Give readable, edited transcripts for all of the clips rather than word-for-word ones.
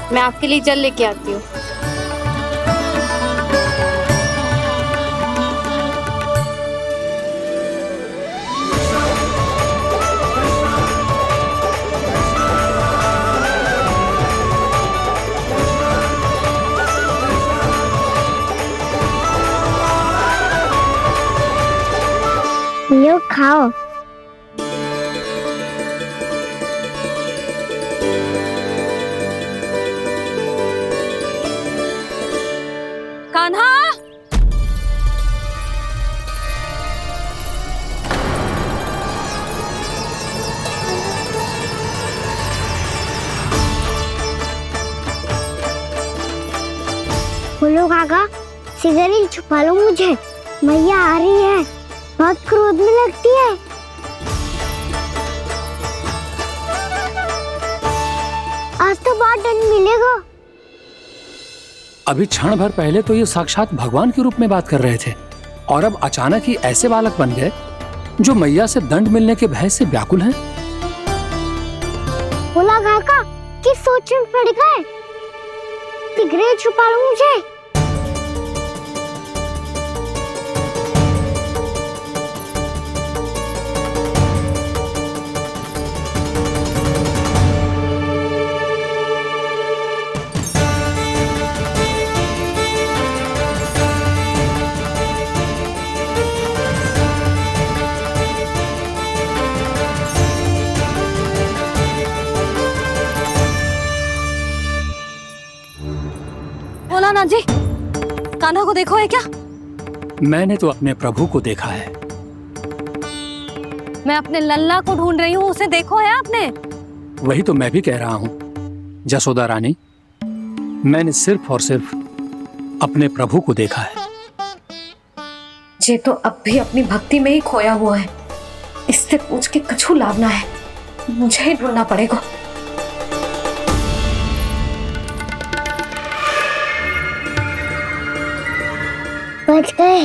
मैं आपके लिए जल लेके आती हूँ। यो खाओ। कान्हा, बोलो काका, सिगरेट छुपा लो मुझे, मैया आ रही है, बहुत क्रोध में लगती है। आज तो बहुत दंड मिलेगा। अभी क्षण भर पहले तो ये साक्षात भगवान के रूप में बात कर रहे थे और अब अचानक ही ऐसे बालक बन गए जो मैया से दंड मिलने के भय से व्याकुल हैं। बोला काका, किस सोच में पड़ गए? सिगरेट छुपा लो मुझे। नाना जी, कान्हा को देखो है क्या? मैंने तो अपने प्रभु को देखा है। मैं अपने लल्ला को ढूंढ रही हूँ, उसे देखो है आपने? वही तो मैं भी कह रहा हूँ जसोदा रानी, मैंने सिर्फ और सिर्फ अपने प्रभु को देखा है। ये तो अब भी अपनी भक्ति में ही खोया हुआ है, इससे पूछ के कछु लाभ ना है, मुझे ही ढूंढना पड़ेगा। बच गए।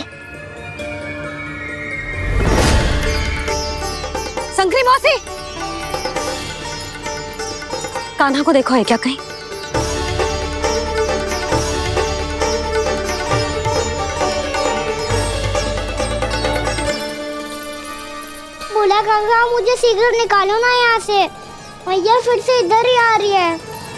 संकरी मौसी, कान्हा को देखो है क्या कहीं? बोला काका, मुझे सिगरेट निकालो ना यहाँ से, मैया फिर से इधर ही आ रही है।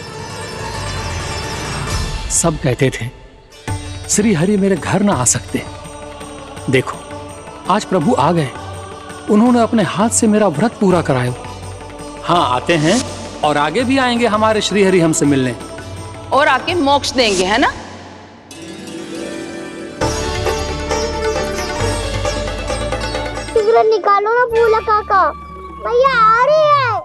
सब कहते थे श्री हरि मेरे घर ना आ सकते। देखो आज प्रभु आ गए, उन्होंने अपने हाथ से मेरा व्रत पूरा कराया। हाँ आते हैं और आगे भी आएंगे हमारे श्री हरि हमसे मिलने और आके मोक्ष देंगे, है ना? सिगरेट निकालो ना भोला काका, मैया आ रही है।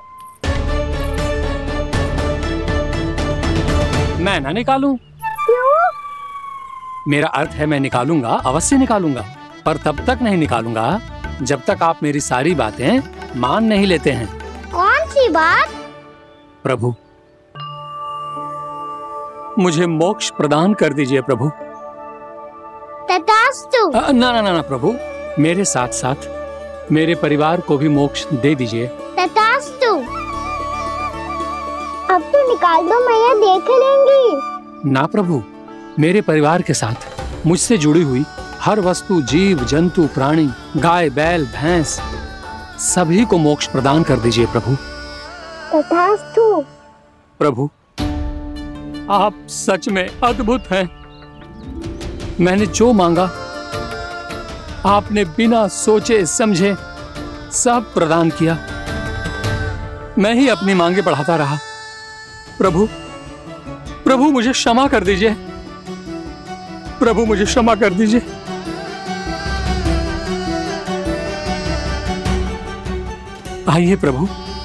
मैं ना निकालूं? क्यों? मेरा अर्थ है मैं निकालूंगा, अवश्य निकालूंगा, पर तब तक नहीं निकालूंगा जब तक आप मेरी सारी बातें मान नहीं लेते हैं। कौन सी बात? प्रभु, मुझे मोक्ष प्रदान कर दीजिए प्रभु। तथास्तु। ना ना ना ना प्रभु, मेरे साथ साथ मेरे परिवार को भी मोक्ष दे दीजिए। तथास्तु। अब तो निकाल दो, मैया देख लेंगी। ना प्रभु, मेरे परिवार के साथ मुझसे जुड़ी हुई हर वस्तु, जीव जंतु, प्राणी, गाय बैल भैंस, सभी को मोक्ष प्रदान कर दीजिए प्रभु। तथास्तु। प्रभु, आप सच में अद्भुत हैं। मैंने जो मांगा आपने बिना सोचे समझे सब प्रदान किया। मैं ही अपनी मांगे बढ़ाता रहा। प्रभु, प्रभु मुझे क्षमा कर दीजिए। प्रभु मुझे क्षमा कर दीजिए। आइए प्रभु।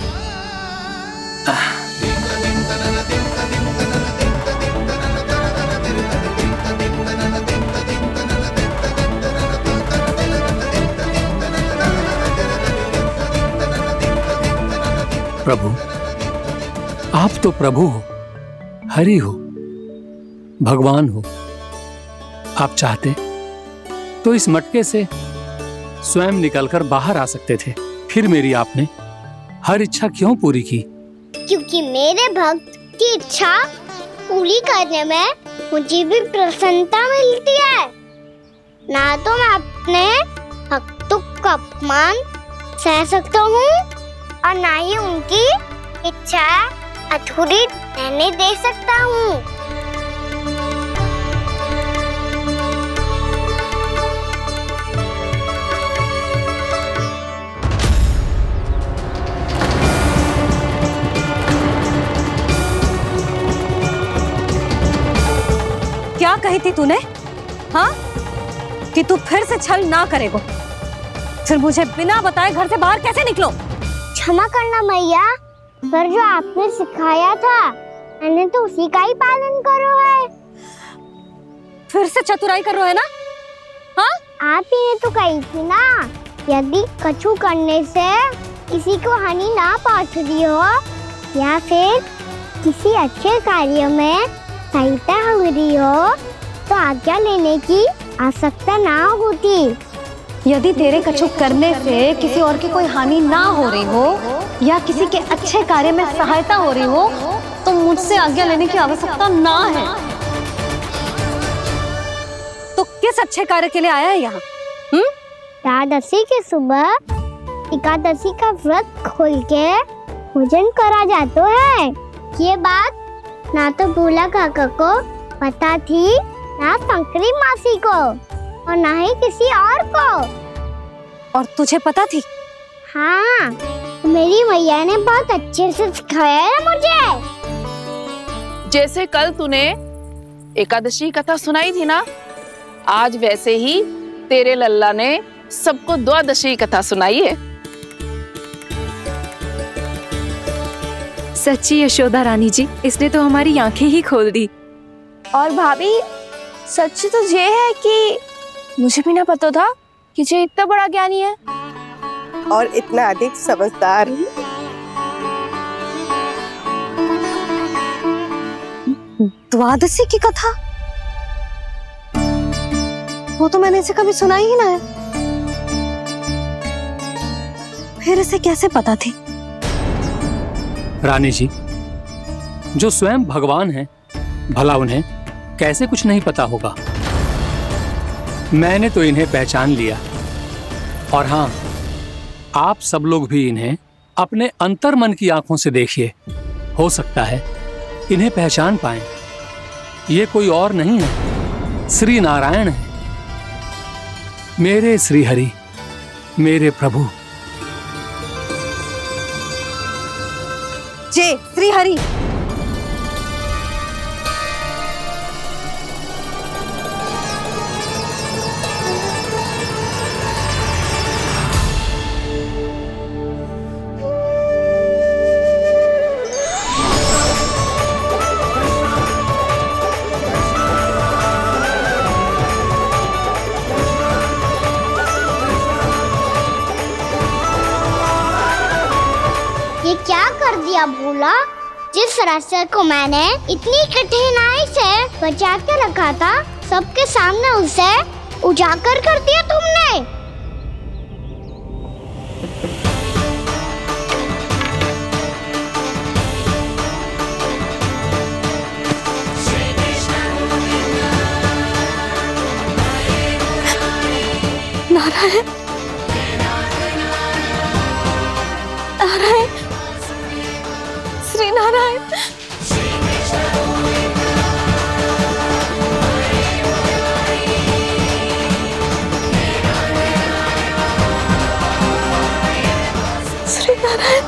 प्रभु, आप तो प्रभु हो, हरि हो, भगवान हो। आप चाहते तो इस मटके से स्वयं निकलकर बाहर आ सकते थे, फिर मेरी आपने हर इच्छा क्यों पूरी की? क्योंकि मेरे भक्त की इच्छा पूरी करने में मुझे भी प्रसन्नता मिलती है। ना तो मैं अपने भक्तों का अपमान सह सकता हूँ और ना ही उनकी इच्छा अधूरी रहने दे सकता हूँ। क्या कही थी तूने? हाँ, कि तू फिर से छल ना करेगा। फिर मुझे बिना बताए घर से बाहर कैसे निकलो? क्षमा करना मैया, पर जो आपने सिखाया था मैंने तो उसी का ही पालन करो है। फिर से चतुराई कर रहे हो है ना? हाँ, आप ही ने तो कही थी ना, यदि कछु करने से किसी को हानि ना पहुंच रही हो या फिर किसी अच्छे कार्य में सहायता हो रही हो तो आज्ञा लेने की आवश्यकता ना होती। यदि तेरे कछु करने से किसी और की कोई हानि ना हो रही हो या किसी के अच्छे कार्य में सहायता हो रही हो तो मुझसे आज्ञा लेने की आवश्यकता ना है। तो किस अच्छे कार्य के लिए आया है यहाँ? एकादशी के सुबह एकादशी का व्रत खोल के भोजन करा जाता है। ये बात ना तो भोला काका को पता थी, ना शंकरी मासी को और ना ही किसी और को। और तुझे पता थी? हाँ, मेरी मैया ने बहुत अच्छे से सिखाया है मुझे। जैसे कल तूने एकादशी कथा सुनाई थी ना, आज वैसे ही तेरे लल्ला ने सबको द्वादशी कथा सुनाई है। सच्ची यशोदा रानी जी, इसने तो हमारी आंखें ही खोल दी। और भाभी, सच तो ये है कि मुझे भी ना पता था कि ये इतना बड़ा ज्ञानी है और इतना अधिक समझदार। द्वादशी की कथा? वो तो मैंने इसे कभी सुना ही ना है। फिर इसे कैसे पता थी? रानी जी, जो स्वयं भगवान हैं, भला उन्हें कैसे कुछ नहीं पता होगा। मैंने तो इन्हें पहचान लिया, और हाँ, आप सब लोग भी इन्हें अपने अंतर्मन की आंखों से देखिए, हो सकता है इन्हें पहचान पाएं। ये कोई और नहीं है, श्री नारायण है, मेरे श्री हरि, मेरे प्रभु। जय श्री हरि। ये क्या कर दिया भोला? जिस रास्ते को मैंने इतनी कठिनाई से बचा के रखा था, सबके सामने उसे उजागर कर दिया तुमने। नारायण, नारायण, श्री नारायण। श्री नारायण।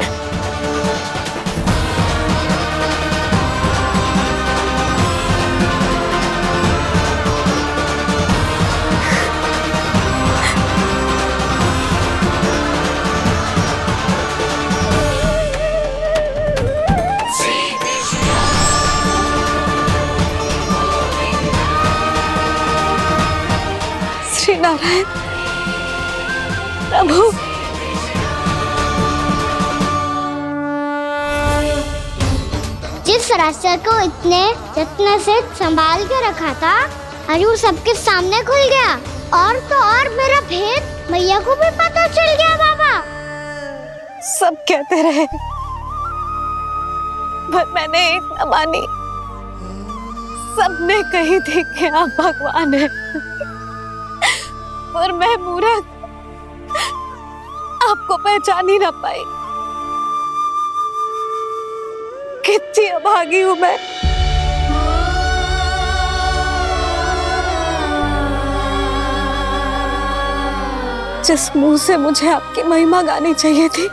श्री नारायण प्रभु। जिस रास्ते को इतने जत्न से संभाल के रखा था, आज वो सबके सामने खुल गया। और तो और मेरा भेद मैया को भी पता चल गया। बाबा, सब कहते रहे, पर मैंने एक न मानी। सबने कही थी कि आप भगवान हैं, पर मैं मूर्ख आपको पहचान ही ना पाई। कितनी अभागी हूं मैं। जिस मुंह से मुझे आपकी महिमा गानी चाहिए थी,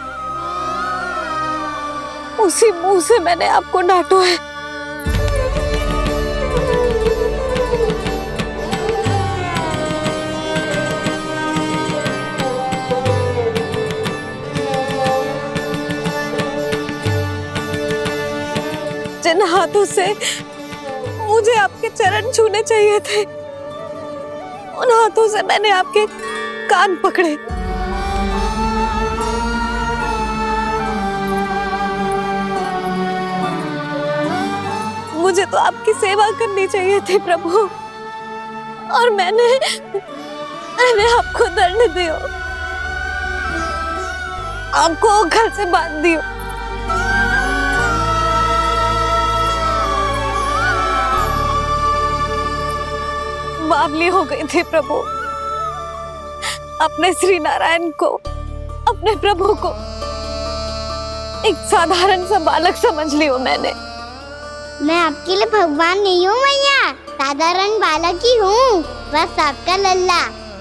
उसी मुंह से मैंने आपको डांटा है। जिन हाथों से मुझे आपके चरण छूने चाहिए थे, उन हाथों से मैंने आपके कान पकड़े। मुझे तो आपकी सेवा करनी चाहिए थी प्रभु, और मैंने आपको दंड दियो, आपको घर से बांध दियो। बावली हो गई थी प्रभु। अपने श्री नारायण को, अपने प्रभु को एक साधारण सा बालक समझ लियो मैंने। मैं आपके लिए भगवान नहीं हूँ मैया, साधारण बालक ही हूँ, बस आपका लल्ला।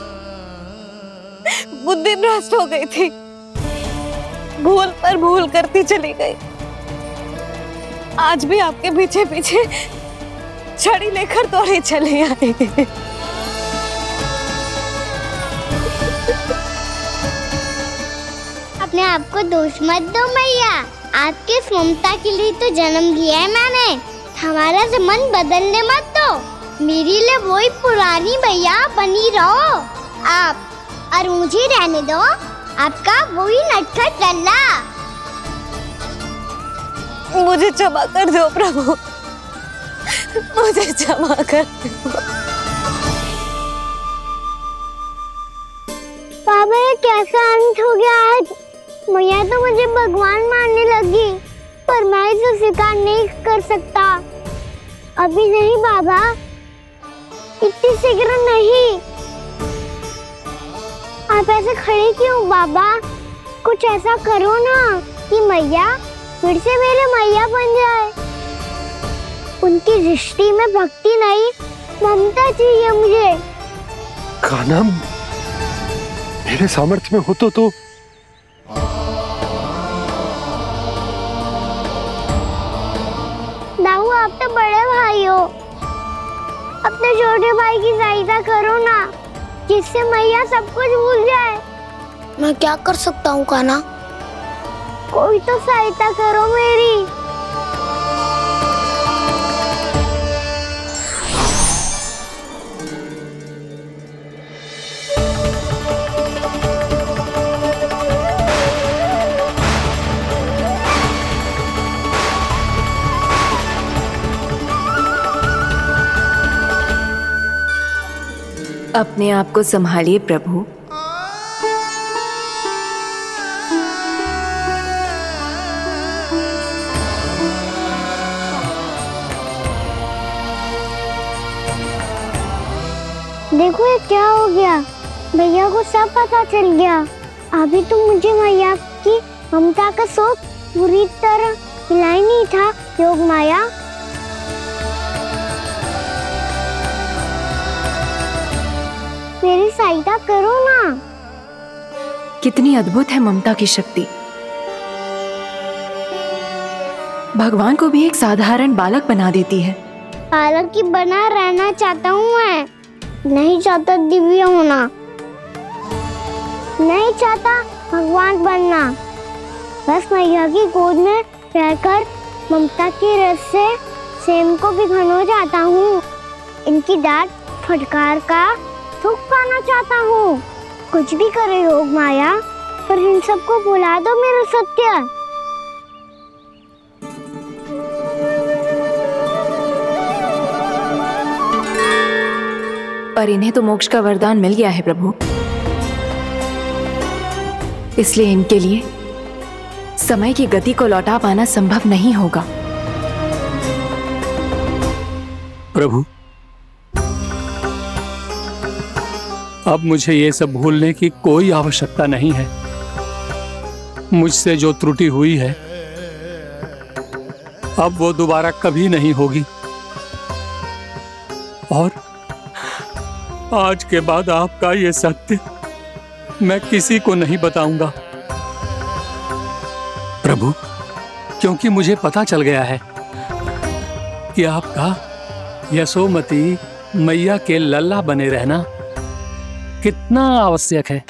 बुद्धि भ्रष्ट हो गई थी, भूल पर भूल करती चली गई। आज भी आपके पीछे पीछे छड़ी लेकर दौड़ी चली आई। अपने आप को दोष मत दो मैया, आपके इस ममता के लिए तो जन्म लिया है मैंने। हमारा से मन बदलने मत दो, मेरे लिए वही पुरानी मैया बनी रहो आप, और मुझे रहने दो आपका वही नटखट लल्ला। मुझे क्षमा कर दो प्रभु, मुझे क्षमा कर दो। बाबा ये कैसा अंत हो गया आज? मैया तो मुझे भगवान मानने लगी, पर मैं इसे स्वीकार नहीं कर सकता। अभी नहीं बाबा, इतनी शीघ्र नहीं। आप ऐसे खड़े क्यों बाबा? कुछ ऐसा करो ना कि मैया फिर से मेरे मैया बन जाए। उनकी दृष्टि में भक्ति नहीं, ममता चाहिए मुझे। कान्हा, मेरे सामर्थ्य में हो तो दाऊ, आप तो बड़े भाई हो, अपने छोटे भाई की सहायता करो ना, जिससे मैया सब कुछ भूल जाए। मैं क्या कर सकता हूँ कान्हा? कोई तो सहायता करो मेरी। अपने आप को संभालिए प्रभु। देखो ये क्या हो गया, भैया को सब पता चल गया। अभी तो मुझे मैया की ममता का शौक पूरी तरह मिला ही नहीं था। योग माया, मेरी सहायता करो ना। कितनी अद्भुत है ममता की शक्ति। भगवान को भी एक साधारण बालक बना देती है। बालक ही बना रहना चाहता हूँ मैं, नहीं चाहता दिव्य होना, नहीं चाहता भगवान बनना। बस मैया की गोद में रहकर ममता के रस से सेम को भी घनो चाहता हूँ। इनकी डांट फटकार का सुख पाना चाहता हूँ। कुछ भी करे योग माया, पर इन सबको भुला दो मेरा सत्य। पर इन्हें तो मोक्ष का वरदान मिल गया है प्रभु, इसलिए इनके लिए समय की गति को लौटा पाना संभव नहीं होगा। प्रभु, अब मुझे ये सब भूलने की कोई आवश्यकता नहीं है। मुझसे जो त्रुटि हुई है अब वो दोबारा कभी नहीं होगी, और आज के बाद आपका ये सत्य मैं किसी को नहीं बताऊंगा प्रभु, क्योंकि मुझे पता चल गया है कि आपका यशोमती मैया के लल्ला बने रहना कितना आवश्यक है।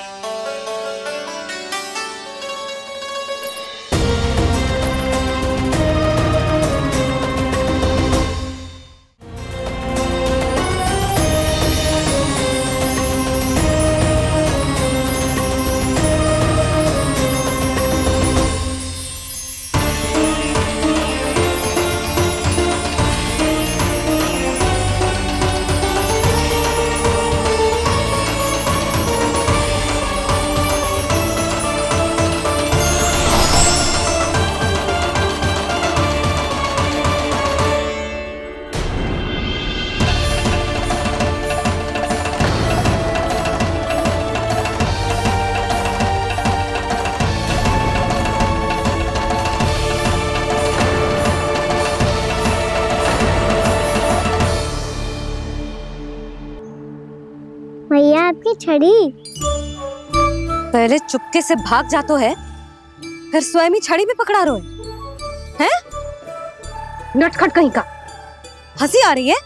भैया आपकी छड़ी। पहले चुपके से भाग जातो है, फिर स्वयं ही छड़ी भी पकड़ा रोए हैं? नटखट कहीं का। हंसी आ रही है?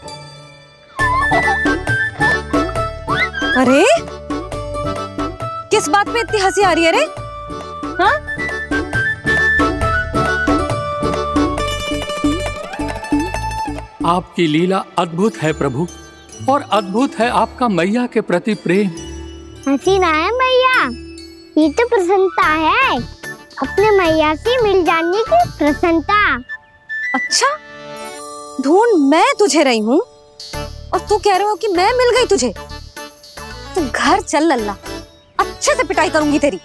अरे किस बात पे इतनी हंसी आ रही है रे? हाँ? आपकी लीला अद्भुत है प्रभु, और अद्भुत है आपका मैया के प्रति प्रेम। हंसी ना है मैया, ये तो प्रसन्नता है, अपने मैया से मिल जाने की प्रसन्नता। अच्छा, ढूंढ मैं तुझे रही हूँ और तू कह रहे हो कि मैं मिल गई तुझे? तू घर चल लल्ला, अच्छे से पिटाई करूंगी तेरी।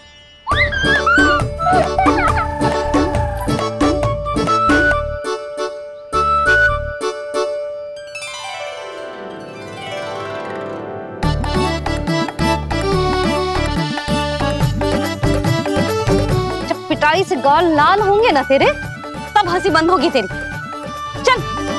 पिटाई से गाल लाल होंगे ना तेरे, तब हंसी बंद होगी तेरी। चल।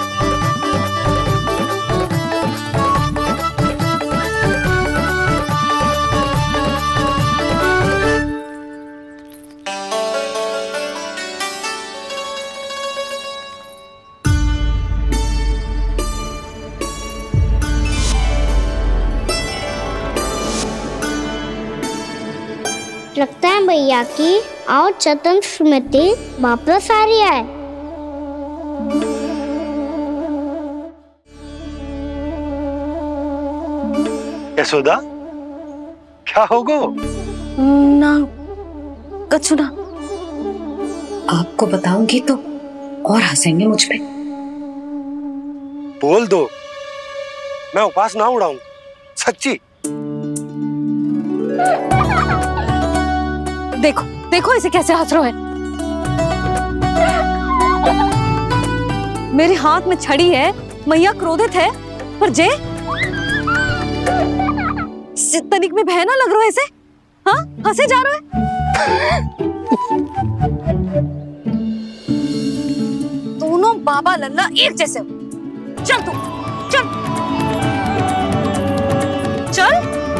लगता है भैया की और चतन स्मृति वापस आ रही है। यशोदा, क्या होगो? ना कछु ना। आपको बताऊंगी तो और हंसेंगे मुझ पे। बोल दो, मैं उपास ना उड़ाऊं, सच्ची। देखो देखो इसे कैसे हंस रहा है। मेरे हाथ में छड़ी है, मैया क्रोधित है, पर जे तनिक में भय ना लग रहा है इसे? हाँ, हंसे जा रहा है। दोनों बाबा लल्ला एक जैसे हो। चल तू, चल चल।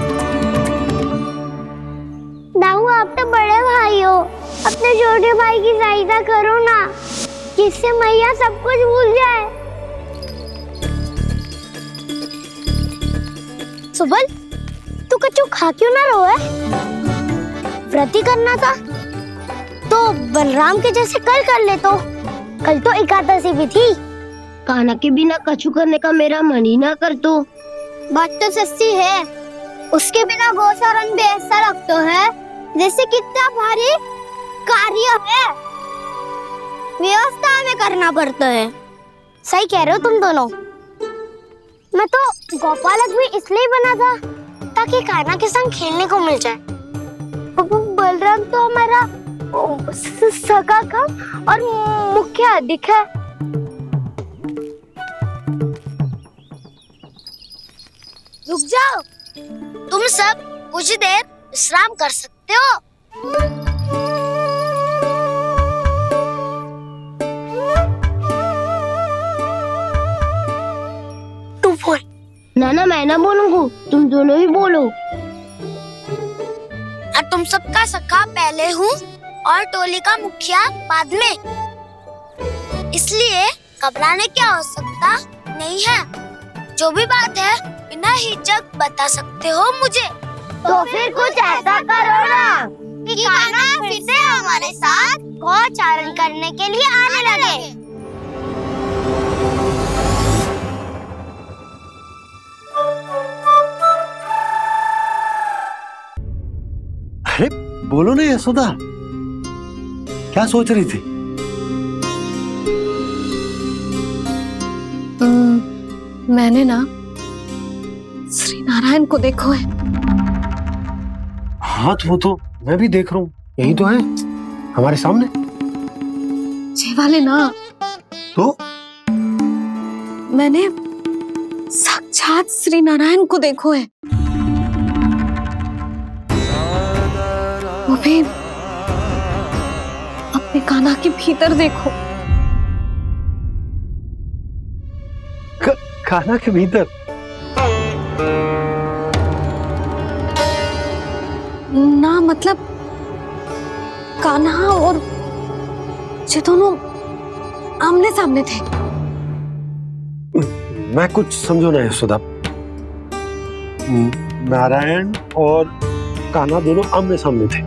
दाऊ, आप तो बड़े भाई हो, अपने छोटे भाई की सहायता करो ना, जिससे मैया सब कुछ भूल जाए। सुबल, तू कछु खा क्यों ना रोए? व्रत करना था तो बलराम के जैसे कल कर ले तो। कल तो एकादशी भी थी। कान्हा के बिना कछु करने का मेरा मन ही ना कर तो। बात तो सच्ची है, उसके बिना गोचारण भी ऐसा लगता है जैसे कितना भारी कार्य है, व्यवस्था में करना पड़ता है। सही कह रहे हो तुम दोनों। मैं तो गोपालक भी इसलिए बना था ताकि कान्हा के संग खेलने को मिल जाए। बलराम तो हमारा सगा कम और मुख्य अधिक है। रुक जाओ, तुम सब कुछ देर विश्राम कर सकते हो। तू बोल। नाना मैं ना बोलूंगा, तुम दोनों ही बोलो। और तुम सबका सखा पहले हूँ और टोली का मुखिया बाद में, इसलिए घबराने की आवश्यकता नहीं है। जो भी बात है बिना हिचक बता सकते हो मुझे। तो फिर कुछ ऐसा करो ना कि कान्हा फिर से हमारे साथ गौचारण करने के लिए आने लगे। अरे बोलो ना यशोदा, क्या सोच रही थी? मैंने ना श्री नारायण को देखो है। हाँ तो वो तो मैं भी देख रहा हूँ, यही तो है हमारे सामने। ये वाले ना, तो मैंने साक्षात श्री नारायण को देखो है, वो भी अपने कान्हा के भीतर देखो। कान्हा के भीतर? ना मतलब कान्हा और ये दोनों आमने सामने थे। मैं कुछ समझो ना यशोदा, नारायण और कान्हा दोनों आमने सामने थे?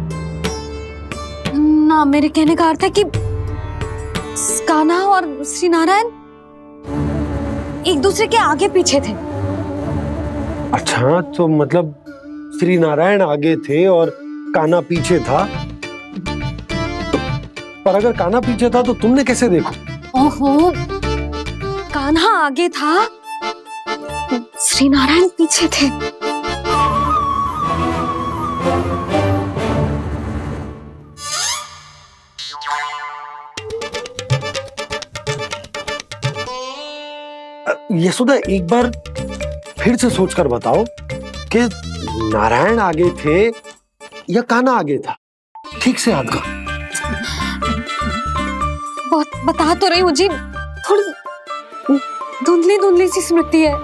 ना, मेरे कहने का अर्थ है कि कान्हा और श्री नारायण एक दूसरे के आगे पीछे थे। अच्छा, तो मतलब श्री नारायण आगे थे और कान्हा पीछे था। पर अगर कान्हा पीछे था तो तुमने कैसे देखो? ओहो, कान्हा आगे था, श्री नारायण पीछे थे। यशोदा एक बार फिर से सोचकर बताओ कि नारायण आगे थे या कान्हा आगे था? ठीक से याद करो। बहुत बता तो रही हूँ जी, थोड़ी धुंधली धुंधली सी स्मृति है।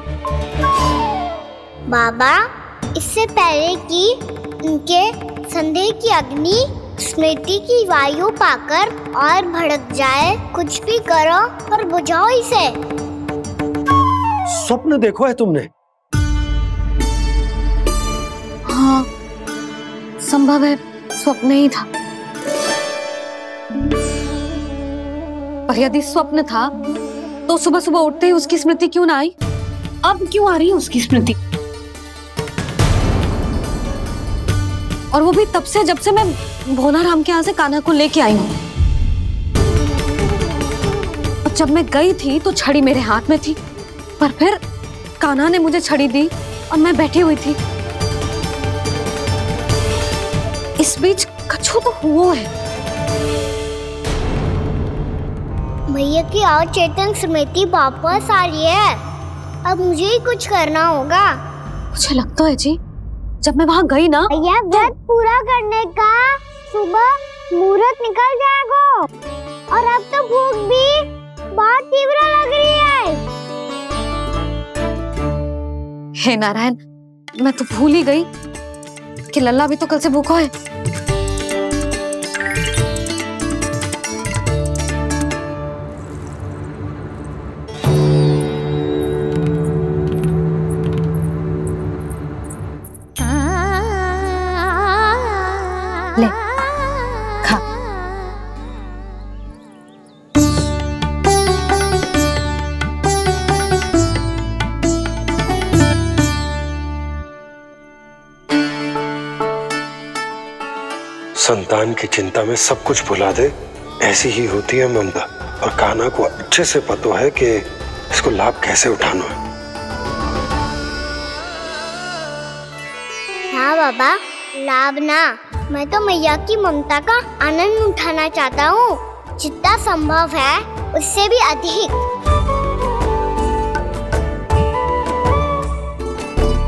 बाबा, इससे पहले कि उनके संदेह की अग्नि स्मृति की वायु पाकर और भड़क जाए, कुछ भी करो और बुझाओ इसे। स्वप्न देखो है तुमने? हाँ, संभव है स्वप्न ही था। पर यदि स्वप्न था तो सुबह सुबह उठते ही उसकी स्मृति क्यों ना आई? अब क्यों आ रही है उसकी स्मृति? और वो भी तब से जब से मैं भोलाराम के यहाँ से कान्हा को लेके आई हूँ। और जब मैं गई थी तो छड़ी मेरे हाथ में थी, पर फिर कान्हा ने मुझे छड़ी दी और मैं बैठी हुई थी। इस बीच कछु तो हुआ है। भैया की अचेतन स्मृति वापस आ रही है। अब मुझे ही कुछ करना होगा। मुझे लगता है जी, जब मैं वहाँ गई ना, भैया व्रत पूरा करने का सुबह मुहूर्त निकल जाएगा और अब तो भूख भी बहुत तीव्र लग रही है। हे नारायण, मैं तो भूल ही गई कि लल्ला भी तो कल से भूखा है। ले खा। संतान की चिंता में सब कुछ भुला दे, ऐसी ही होती है ममता। और कान्हा को अच्छे से पता है कि इसको लाभ कैसे उठाना है। हाँ बाबा, लाभ ना, मैं तो मैया की ममता का आनंद उठाना चाहता हूँ, जितना संभव है उससे भी अधिक।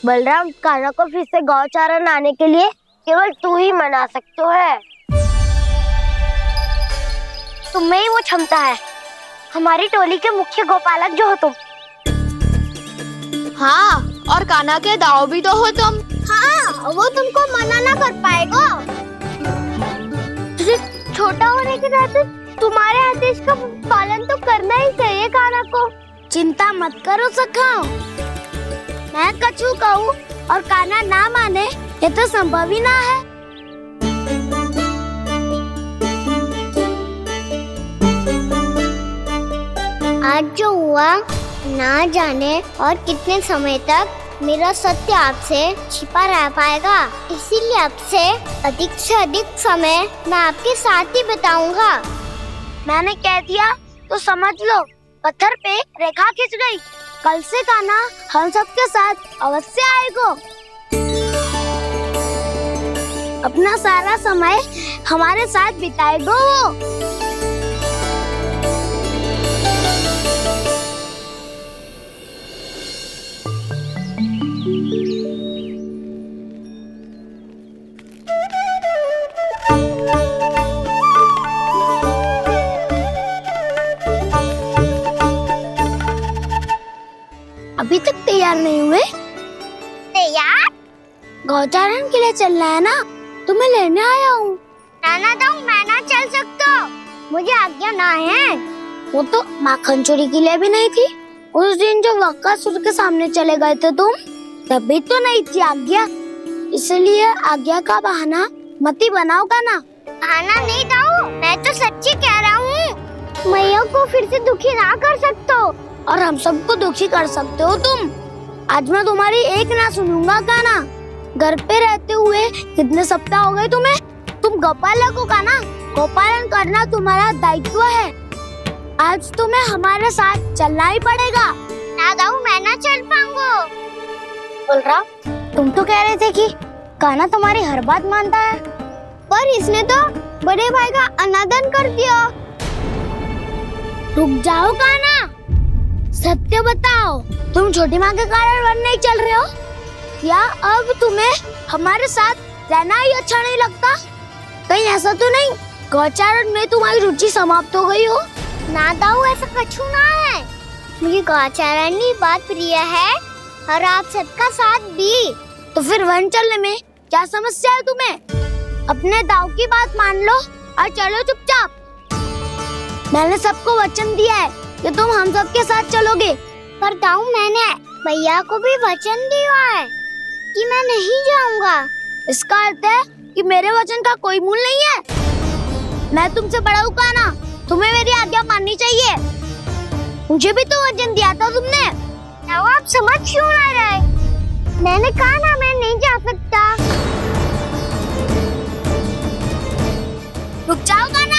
बलराम, कान्हा को फिर से गौचारण आने के लिए केवल तू ही मना सकते है। तुम्हें ही वो क्षमता है, हमारी टोली के मुख्य गोपालक जो हो तुम। हाँ, और कान्हा के दाव भी तो हो तुम। हाँ, वो तुमको मना ना कर पाएगा। छोटा होने के नाते तुम्हारे आदेश का पालन तो करना ही चाहिए कान्हा को। चिंता मत करो सखा, मैं कछु कहूँ और कान्हा ना माने ये तो संभव ही ना है। आज जो हुआ ना जाने और कितने समय तक मेरा सत्य आपसे छिपा रह पाएगा, इसीलिए आपसे अधिक से अधिक समय मैं आपके साथ ही बिताऊंगा। मैंने कह दिया तो समझ लो, पत्थर पे रेखा खींच गई। कल से कान्हा हम सबके साथ अवश्य आएगा। अपना सारा समय हमारे साथ बिताएगा वो। अभी तक तैयार नहीं हुए? तैयार? गौचारण के लिए चलना है ना, तुम्हें लेने आया हूँ। नाना तो मैं ना चल सकता, मुझे आज्ञा ना है। वो तो माखन चोरी के लिए भी नहीं थी। उस दिन जो बकासुर के सामने चले गए थे तुम, तभी तो नहीं थी आज्ञा। इसलिए आज्ञा का बहाना मत ही बनाओ कान्हा। बहाना नहीं दाऊ, मैं तो सच्ची कह रहा हूँ। मैया को फिर से दुखी ना कर सकते हो और हम सबको दुखी कर सकते हो तुम। आज मैं तुम्हारी एक ना सुनूंगा कान्हा। घर पे रहते हुए कितने सप्ताह हो गए तुम्हें? तुम गोपालक हो कान्हा, गोपालन करना तुम्हारा दायित्व है। आज तुम्हें हमारे साथ चलना ही पड़ेगा। ना दाऊ, मैं ना चल पाऊंगा। बलराम, तुम तो कह रहे थे कि कान्हा तुम्हारी हर बात मानता है, पर इसने तो बड़े भाई का अनादर कर दिया। रुक जाओ कान्हा, सत्य बताओ, तुम छोटी माँ के कारण वन नहीं चल रहे हो या अब तुम्हें हमारे साथ रहना ही अच्छा नहीं लगता? कहीं ऐसा तो नहीं गौचारण में तुम्हारी रुचि समाप्त हो गई हो? ना दाऊ, ऐसा कछु ना है। मुझे गौचारण की बात प्रिय है और आप सबका साथ भी। तो फिर वन चलने में क्या समस्या है तुम्हें? अपने दाऊ की बात मान लो और चलो चुपचाप। मैंने सबको वचन दिया है कि तुम हम सबके साथ चलोगे। पर दाऊ, मैंने भैया को भी वचन दिया है कि मैं नहीं जाऊंगा। इसका अर्थ है कि मेरे वचन का कोई मूल नहीं है। मैं तुमसे बड़ा हूँ कान्हा, तुम्हें मेरी आज्ञा माननी चाहिए। मुझे भी तो वचन दिया था तुमने। दाऊ, आप समझ क्यों ना रहे? मैंने कहा ना मैं नहीं जा सकता। रुक जाओ कान्हा।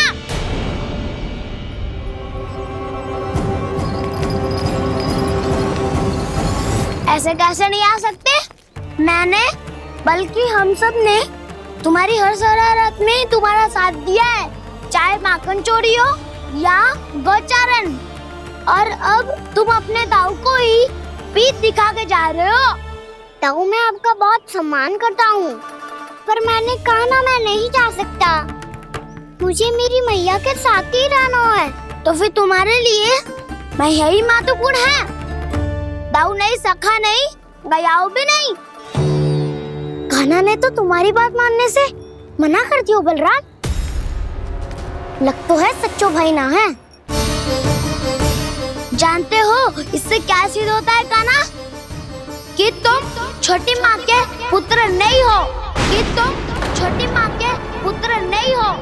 ऐसे कैसे नहीं आ सकते? मैंने बल्कि हम सब ने तुम्हारी हर शरारत में तुम्हारा साथ दिया है, चाहे माखन चोरी हो या गौचारण। और अब तुम अपने दाऊ को ही पीठ दिखा के जा रहे हो। दाऊ, मैं आपका बहुत सम्मान करता हूँ, पर मैंने कहा ना मैं नहीं जा सकता। मुझे मेरी मैया के साथ ही रहना है। तो फिर तुम्हारे लिए मैं यही महत्वपूर्ण है। दाऊ नहीं, सखा नहीं, गयाऊ भी नहीं। कान्हा ने तो तुम्हारी बात मानने से मना कर दिया। बलराम, लग तो है सच्चो भाई ना है। जानते हो इससे क्या सिद्ध होता है कान्हा? कि तुम छोटी माँ के पुत्र नहीं हो, कि तुम छोटी माँ के पुत्र नहीं हो।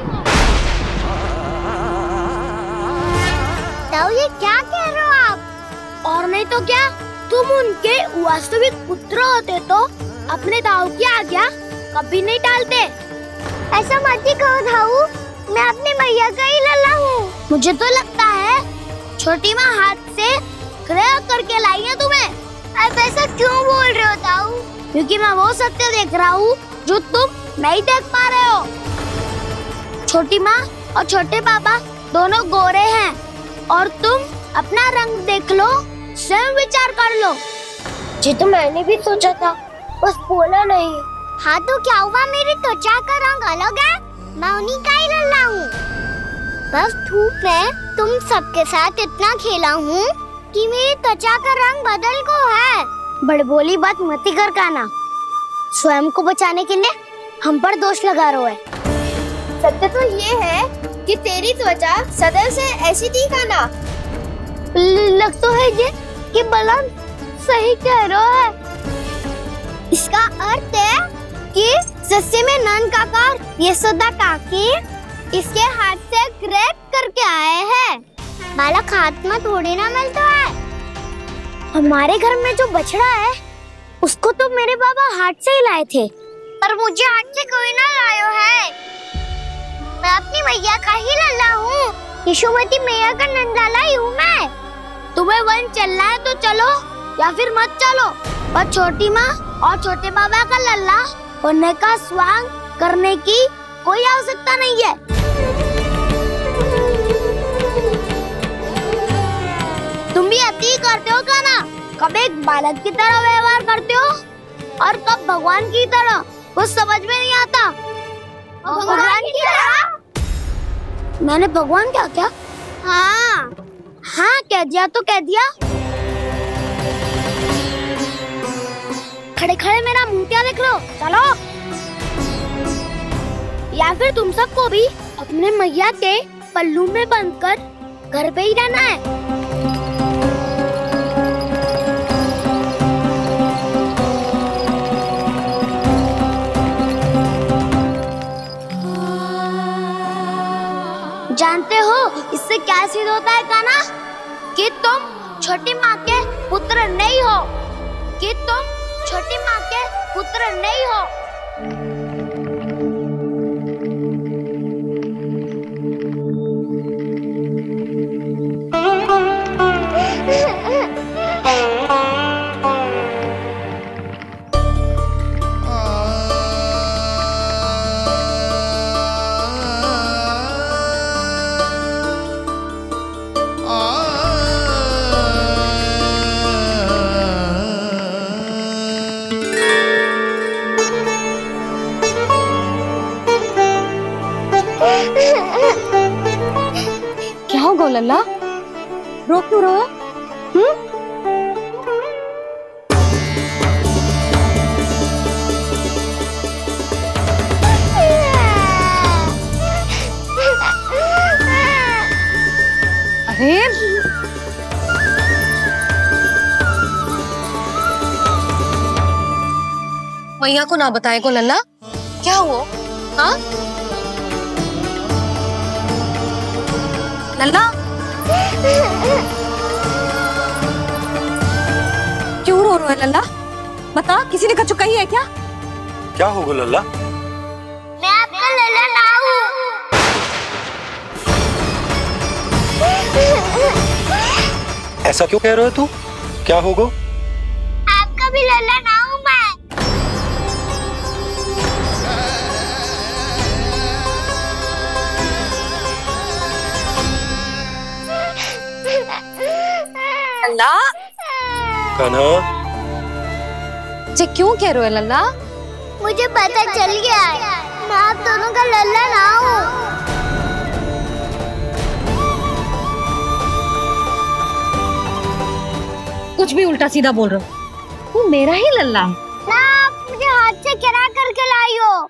दाऊ, ये क्या कह रहे हो आप? और नहीं तो क्या, तुम उनके वास्तविक पुत्र होते तो अपने दाऊ की आज्ञा कभी नहीं टालते। ऐसा मत ही कहो दाऊ, मैं अपनी मैया का ही लल्ला हूँ। मुझे तो लगता है छोटी माँ हाथ से ग्रह करके लाई है तुम्हें। आप ऐसा क्यों बोल रहे हो दाऊ? क्योंकि मैं वो सत्य देख रहा हूँ जो तुम नहीं देख पा रहे हो। छोटी माँ और छोटे पापा दोनों गोरे हैं और तुम अपना रंग देख लो, स्वयं विचार कर लो। जी तो मैंने भी सोचा था बस बोला नहीं। हाँ तो क्या हुआ, मेरी त्वचा का रंग अलग है, मैं उन्हीं का ही लल्ला हूँ। बस धूप में तुम सबके साथ इतना खेला हूँ कि मेरी त्वचा का रंग बदल को है। बड़बोली बात मत कर काना, स्वयं को बचाने के लिए हम पर दोष लगा रहे है। सत्य तो ये है कि तेरी त्वचा सदैव से ऐसी थी काना। लग तो है ये कि बलम सही कह रहा है। इसका अर्थ है कि सस्य में नन काका यशोदा काकी इसके हाथ से ग्रेट करके आए हैं। बालक हाथ में थोड़ी ना मिलता है। हमारे घर में जो बछड़ा है उसको तो मेरे बाबा हाथ से ही लाए थे, पर मुझे हाथ से कोई ना लायो है। मैं अपनी मैया का ही लल्ला हूँ, यशोमती मैया का नंदलाला ही हूँ मैं। तुम्हें वन चलना है तो चलो या फिर मत चलो, पर छोटी माँ और छोटे बाबा का लल्ला बनने का स्वांग करने की कोई आवश्यकता नहीं है। तुम भी अति करते हो काना, कब एक बालक की तरह व्यवहार करते हो और कब भगवान की तरह, कुछ समझ में नहीं आता। भगवान की तरह? मैंने भगवान क्या क्या? हाँ हाँ कह दिया तो कह दिया। खड़े खड़े मेरा मुंह क्या देख लो, चलो। या फिर तुम सबको भी अपने मैया के पल्लू में बंधकर घर पे ही रहना है। जानते हो इससे क्या सिद्ध होता है काना? कि तुम छोटी माँ के पुत्र नहीं हो, कि तुम छोटी माँ के पुत्र नहीं हो। क्या हो लल्ला, रो क्यों रहो? अरे मैया को ना बताए को लल्ला, क्या हुआ? हाँ लल्ला, क्यों रो रहा है लल्ला? बता, किसी ने कछु कही है क्या? क्या होगा लल्ला? मैं आपका लल्ला ना हूँ। ऐसा क्यों कह रहे हो तू? क्या होगा? आपका भी लल्ला ना हूँ मैं। लल्ला, कान्हा, जे क्यों कह रहे हो लल्ला? मुझे पता चल गया है, मैं आप दोनों का लल्ला ना हूँ। कुछ भी उल्टा सीधा बोल रहे हो, तू मेरा ही लल्ला है ना। आप मुझे हाथ से गिरा करके लाई हो।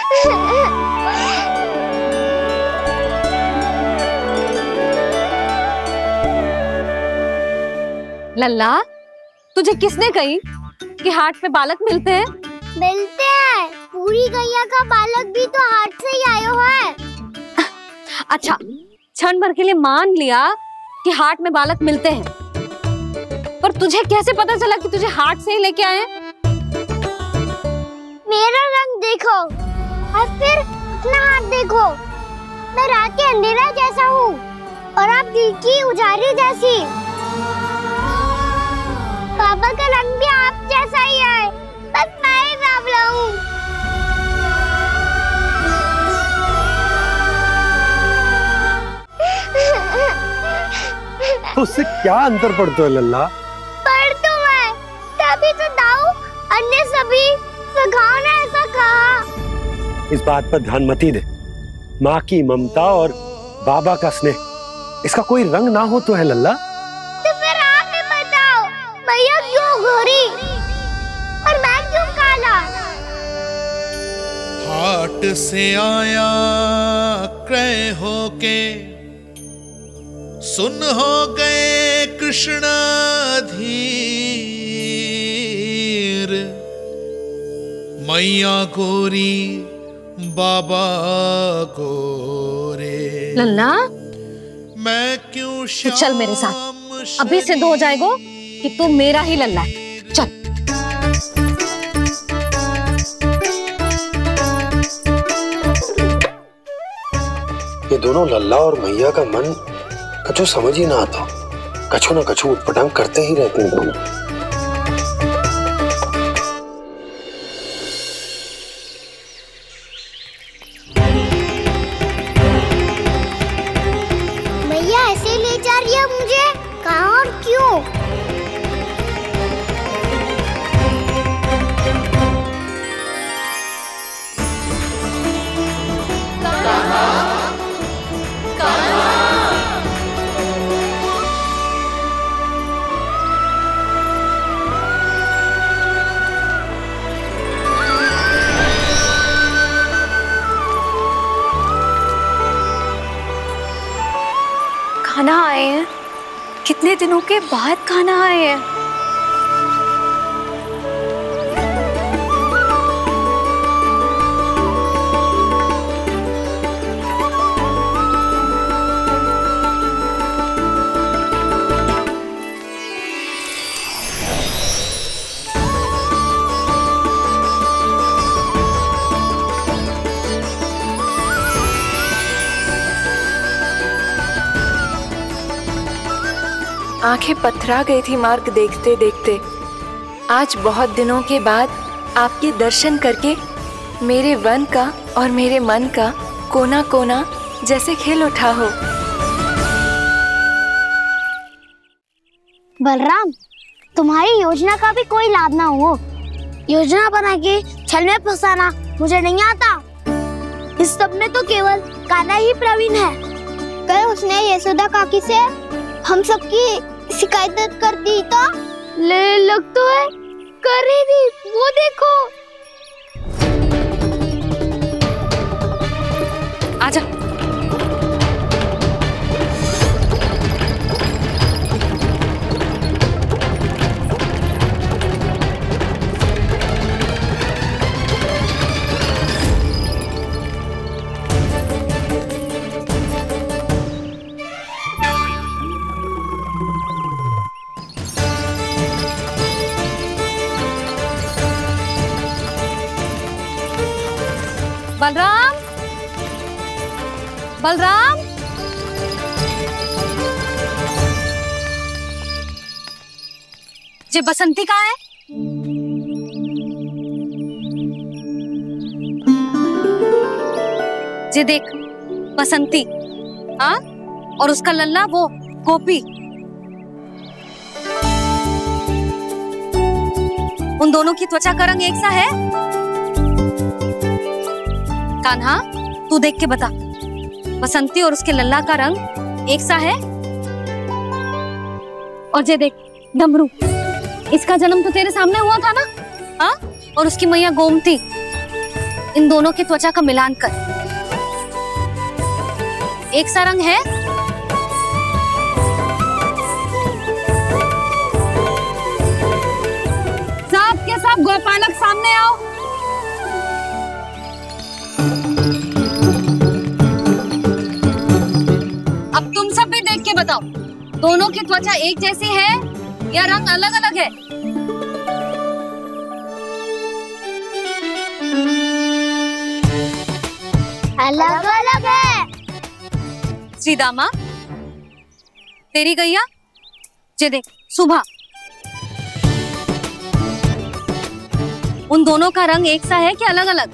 लल्ला, तुझे किसने कही कि हाट में बालक मिलते हैं? मिलते हैं, पूरी गैया का बालक भी तो हाट से ही आयो है। अच्छा, क्षण भर के लिए मान लिया कि हाट में बालक मिलते हैं, पर तुझे कैसे पता चला कि तुझे हाट से ही लेके आए? मेरा रंग देखो और फिर अपना हाथ देखो। मैं रात के अंधेरा जैसा हूँ और आप दिल की उजाली जैसी। बाबा का रंग भी आप जैसा ही है, बस मैं ही बावला हूँ। उससे क्या अंतर पड़ता है लल्ला? पर तो मैं तभी तो दाऊ अन्य सभी घाव ने ऐसा कहा। इस बात पर ध्यान मत ही दे। माँ की ममता और बाबा का स्नेह, इसका कोई रंग ना हो तो है लल्ला। तो फिर आप ही बताओ, मैया क्यों गोरी और मैं क्यों काला? हाट से आया क्रय होके, सुन हो गए कृष्ण धीर। मैया गोरी बाबा गोरे, लल्ला मैं क्यों तू चल मेरे साथ, अभी सिद्ध हो जाएगा कि तू मेरा ही लल्ला है। चल। ये दोनों लल्ला और मैया का मन कछु समझ ही ना आता, कछु ना कछु उटपटांग करते ही रहते हैं दोनों। मैया ऐसे ले जा रही है मुझे, कहाँ और क्यों? खाना आए हैं, कितने दिनों के बाद खाना आए हैं। आंखें पथरा गई थी मार्ग देखते देखते। आज बहुत दिनों के बाद आपके दर्शन करके मेरे वन का और मेरे मन का कोना कोना जैसे खिल उठा हो। बलराम, तुम्हारी योजना का भी कोई लाभ ना हो। योजना बना के छल में फंसाना मुझे नहीं आता। इस सब में तो केवल कान्हा ही प्रवीण है। कल उसने यशोदा काकी से हम सबकी शिकायत कर दी तो लग तो है कर रही थी, वो देखो। आजा। बलराम, बलराम, जे बसंती कहाँ है? जे देख बसंती, हाँ, और उसका लल्ला वो गोपी। उन दोनों की त्वचा का रंग एक सा है? कान्हा, तू देख के बता, बसंती और उसके लल्ला का रंग एक सा है? और जे देख डमरू, इसका जन्म तो तेरे सामने हुआ था ना, हाँ? और उसकी मैया गोमती, इन दोनों की त्वचा का मिलान कर, एक सा रंग है? सब के सब गोपालक सामने आओ। अब तुम सब भी देख के बताओ, दोनों की त्वचा एक जैसी है या रंग अलग अलग है? अलग अलग है। श्रीदामा, तेरी गैया, जे देख सुबह, उन दोनों का रंग एक सा है कि अलग अलग?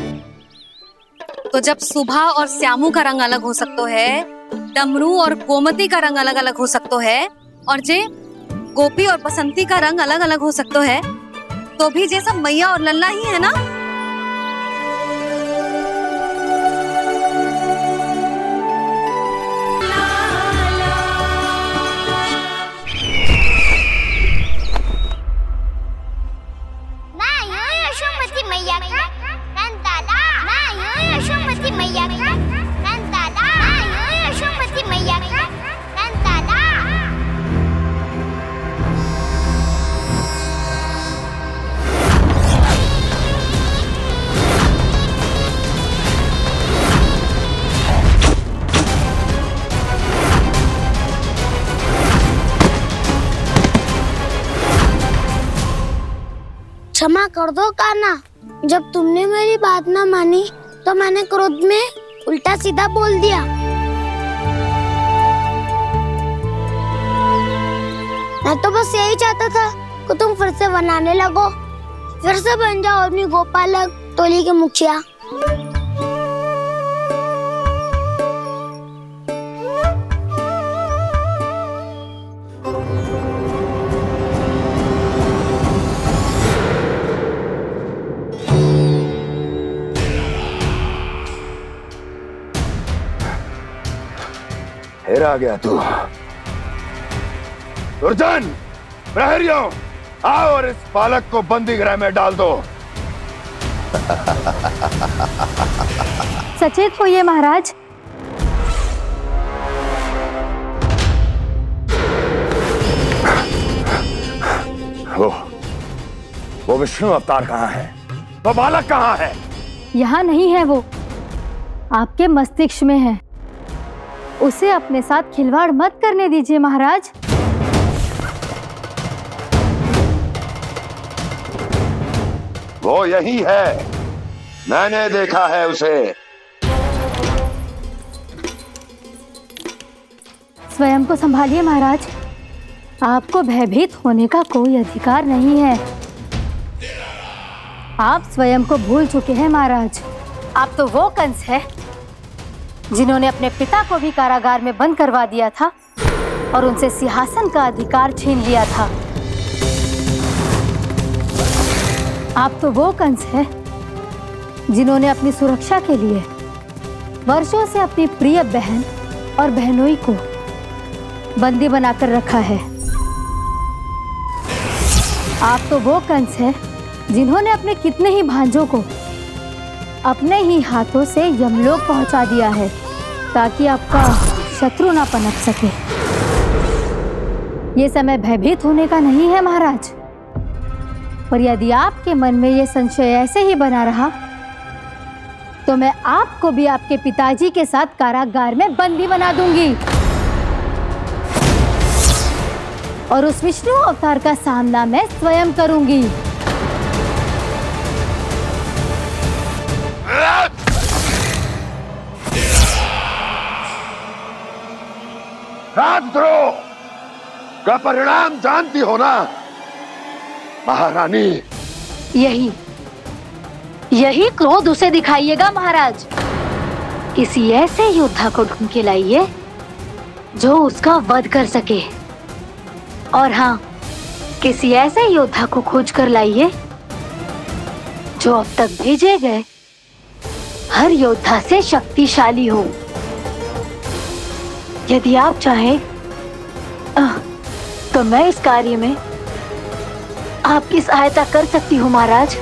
तो जब सुबह और श्यामू का रंग अलग हो सकता है, डमरू और गोमती का रंग अलग अलग हो सकता है, और जे गोपी और बसंती का रंग अलग अलग हो सकता है, तो भी ये सब मैया और लल्ला ही है ना? क्षमा कर दो कान्हा, जब तुमने मेरी बात ना मानी तो मैंने क्रोध में उल्टा सीधा बोल दिया। मैं तो बस यही चाहता था कि तुम फिर से बनाने लगो, फिर से बन जाओ अपनी गोपालक टोली के मुखिया। फिर आ गया तू। दुर्जन, प्रहरियों, आओ और इस बालक को बंदी गृह में डाल दो। सचेत होइए महाराज। वो विष्णु अवतार कहाँ है? वो बालक कहाँ है? यहाँ नहीं है, वो आपके मस्तिष्क में है। उसे अपने साथ खिलवाड़ मत करने दीजिए महाराज। वो यही है, मैंने देखा है उसे। स्वयं को संभालिए महाराज, आपको भयभीत होने का कोई अधिकार नहीं है। आप स्वयं को भूल चुके हैं महाराज। आप तो वो कंस है जिन्होंने अपने पिता को भी कारागार में बंद करवा दिया था और उनसे सिंहासन का अधिकार छीन लिया था। आप तो वो कंस है जिन्होंने अपनी सुरक्षा के लिए वर्षों से अपनी प्रिय बहन और बहनोई को बंदी बनाकर रखा है। आप तो वो कंस है जिन्होंने अपने कितने ही भांजों को अपने ही हाथों से यमलोक पहुंचा दिया है ताकि आपका शत्रु ना पनप सके। ये समय भयभीत होने का नहीं है महाराज, पर यदि आपके मन में ये संशय ऐसे ही बना रहा तो मैं आपको भी आपके पिताजी के साथ कारागार में बंदी बना दूंगी और उस विष्णु अवतार का सामना मैं स्वयं करूंगी। राजद्रोह का परिणाम जानती हो ना महारानी? यही क्रोध उसे दिखाइएगा महाराज। किसी ऐसे योद्धा को ढूंढ के लाइए जो उसका वध कर सके, और हाँ, किसी ऐसे योद्धा को खोज कर लाइए जो अब तक भेजे गए हर योद्धा से शक्तिशाली हो। यदि आप चाहें तो मैं इस कार्य में आपकी सहायता कर सकती हूँ महाराज।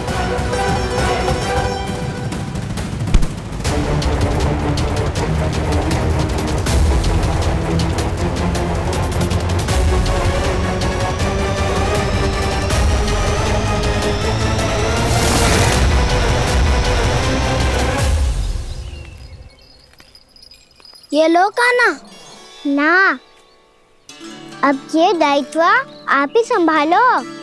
ये लो कान्हा। ना, अब ये दायित्व आप ही संभालो।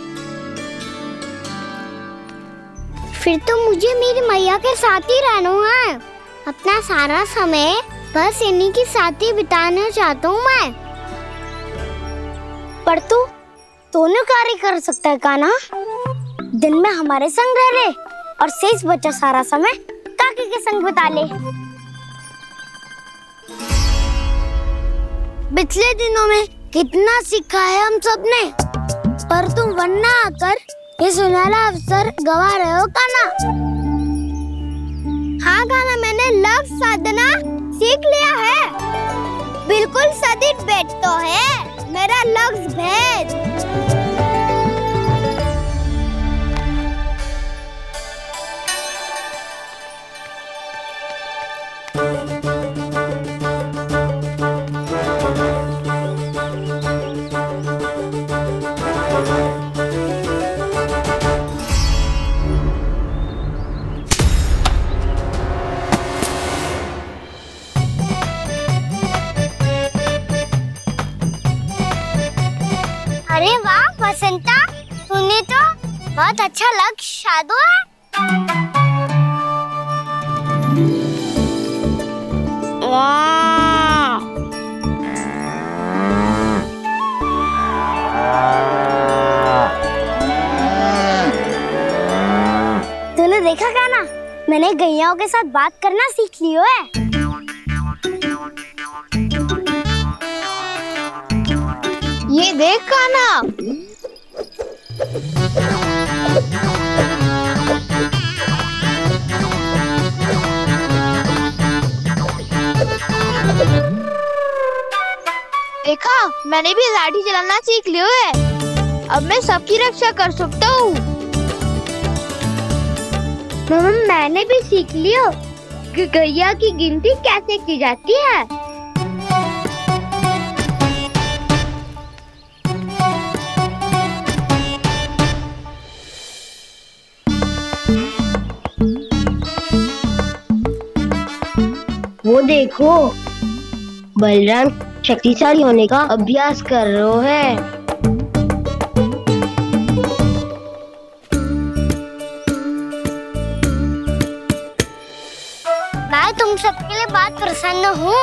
फिर तो मुझे मेरी मैया के साथ ही रहना है। अपना सारा समय बस इन्हीं के साथ ही बिताना चाहता हूँ मैं। पर तू दोनों कार्य कर सकता है कान्हा। दिन में हमारे संग रह ले और शेष बचा सारा समय काकी के संग बिता ले। पिछले दिनों में कितना सीखा है हम सबने, पर तुम वन ना आकर ये सुनहरा अवसर गवा रहे हो कान्हा? हाँ कान्हा, मैंने लफ्ज़ साधना सीख लिया है। बिल्कुल सदित भेद तो है मेरा लफ्ज़ भेद। अरे वाह वसंता, तूने तो बहुत अच्छा लक्ष्य साधा है। वाह! तूने देखा कान्हा, मैंने गैयाओं के साथ बात करना सीख लियो है। ये देख कान्हा, देखा, मैंने भी लाठी चलाना सीख लियो है। अब मैं सबकी रक्षा कर सकता हूँ। मैंने भी सीख लियो कि गैया की गिनती कैसे की जाती है। वो देखो, बलराम शक्तिशाली होने का अभ्यास कर रहे है। मैं तुम सबके लिए बहुत प्रसन्न हूँ।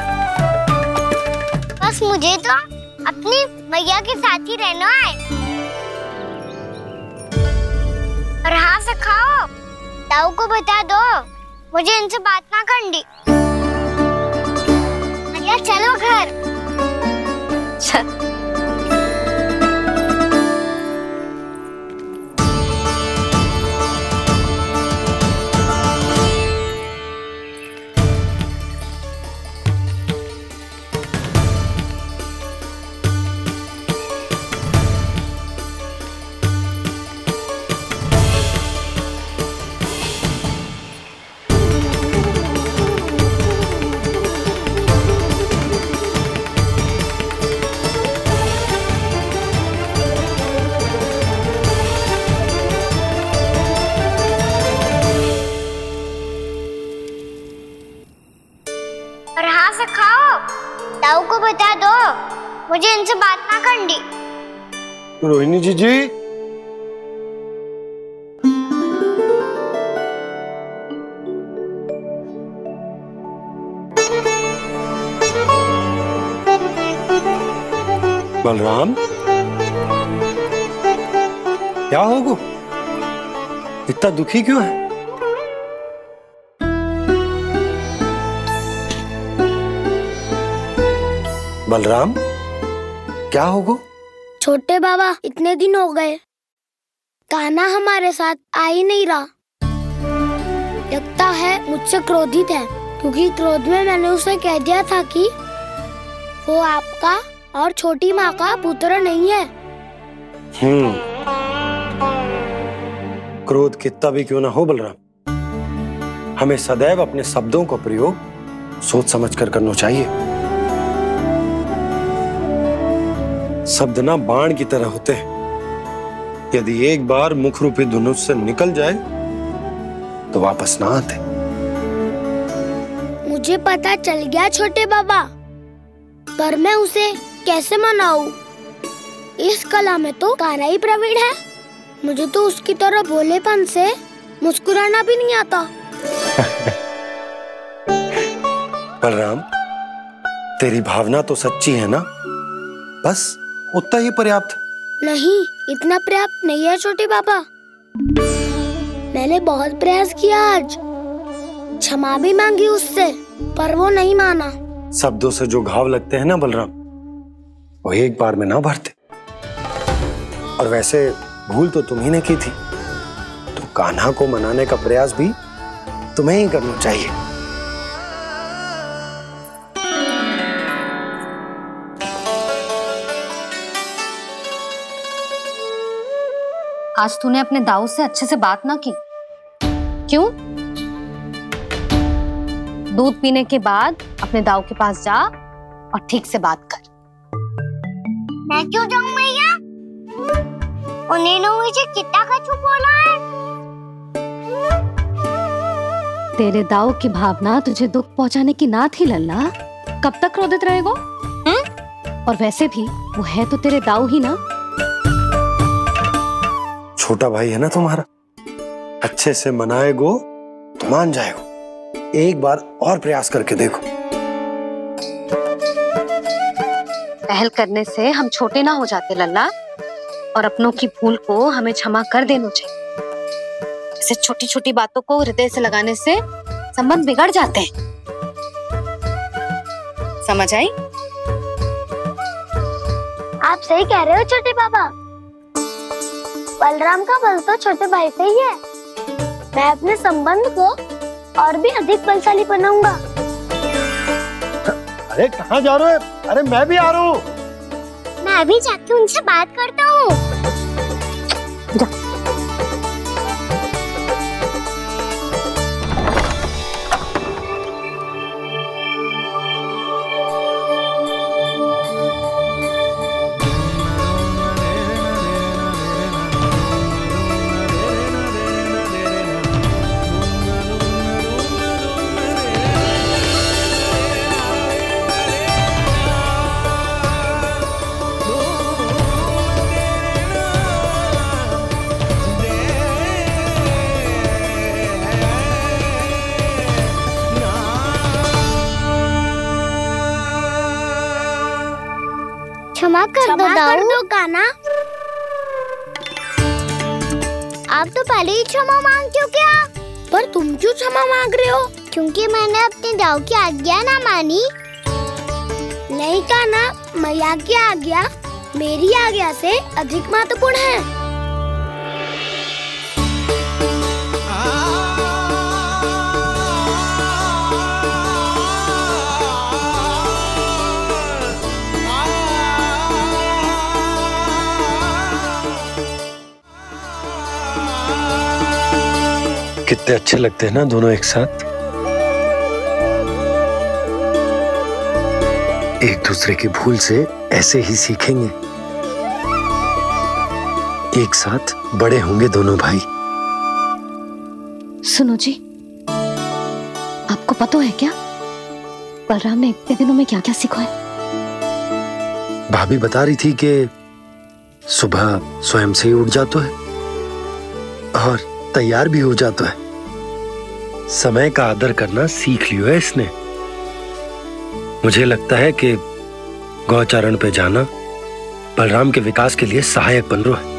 बस मुझे तो अपनी मैया के साथ ही रहना है। और हाँ से खाओ, ताऊ को बता दो मुझे इनसे बात ना करनी। मैया चलो घर। ताऊ को बता दो मुझे इनसे बात ना करनी। रोहिणी जी बलराम, क्या होगा? इतना दुखी क्यों है? बलराम, क्या होगा? छोटे बाबा, इतने दिन हो गए कान्हा हमारे साथ आ ही नहीं रहा। लगता है मुझसे क्रोधित है, क्योंकि क्रोध में मैंने उसे कह दिया था कि वो आपका और छोटी माँ का पुत्र नहीं है। क्रोध कितना भी क्यों ना हो बलराम, हमें सदैव अपने शब्दों का प्रयोग सोच समझ कर करना चाहिए। शब्द ना बाण की तरह होते हैं, यदि एक बार मुख रूपी धनुष से निकल जाए तो वापस ना आते। मुझे पता चल गया छोटे बाबा, पर मैं उसे कैसे मनाऊं? इस कला में तो कान्हा ही प्रवीण है। मुझे तो उसकी तरह भोलेपन से मुस्कुराना भी नहीं आता। बलराम, तेरी भावना तो सच्ची है ना, बस उतना ही पर्याप्त। नहीं, इतना पर्याप्त नहीं है छोटे बाबा। मैंने बहुत प्रयास किया, आज क्षमा भी मांगी उससे, पर वो नहीं माना। शब्दों से जो घाव लगते हैं ना बलराम, वो एक बार में ना भरते। और वैसे भूल तो तुम्ही ने की थी, तो कान्हा को मनाने का प्रयास भी तुम्हें ही करना चाहिए। आज तूने अपने दाऊ से अच्छे से बात ना की, क्यों? दूध पीने के बाद अपने दाऊ के पास जा और ठीक से बात कर। मैं क्यों जाऊं मैया? उन्होंने मुझे कितना कछु बोला है। तेरे दाऊ की भावना तुझे दुख पहुंचाने की ना थी लल्ला, कब तक क्रोधित रहेगो? और वैसे भी वो है तो तेरे दाऊ ही ना। छोटा भाई है ना तुम्हारा, अच्छे से मनाएगो तो मान जाएगो। एक बार और प्रयास करके देखो। पहल करने से हम छोटे ना हो जाते लल्ला, और अपनों की भूल को हमें क्षमा कर देना चाहिए। ऐसे छोटी छोटी बातों को हृदय से लगाने से संबंध बिगड़ जाते हैं। समझ आई? आप सही कह रहे हो छोटे पापा। बलराम का बल तो छोटे भाई से ही है। मैं अपने संबंध को और भी अधिक बलशाली बनाऊंगा। अरे कहाँ जा रहे हो? अरे मैं भी आ रहा हूँ। मैं भी जाके उनसे बात करता हूँ। क्षमा कर दो कान्हा। आप तो पहले ही क्षमा मांगते हो क्या? पर तुम क्यों क्षमा मांग रहे हो? क्योंकि मैंने अपने दाऊ की आज्ञा ना मानी। नहीं कान्हा, मैया की आज्ञा मेरी आज्ञा से अधिक महत्वपूर्ण है। कितने अच्छे लगते हैं ना दोनों एक साथ। एक दूसरे की भूल से ऐसे ही सीखेंगे। एक साथ बड़े होंगे दोनों भाई। सुनो जी, आपको पता है क्या बलराम ने इतने दिनों में क्या क्या सीखा है? भाभी बता रही थी कि सुबह स्वयं से ही उठ जाता है और तैयार भी हो जाता है। समय का आदर करना सीख लियो है इसने। मुझे लगता है कि गौचारण पे जाना बलराम के विकास के लिए सहायक बन रहा है।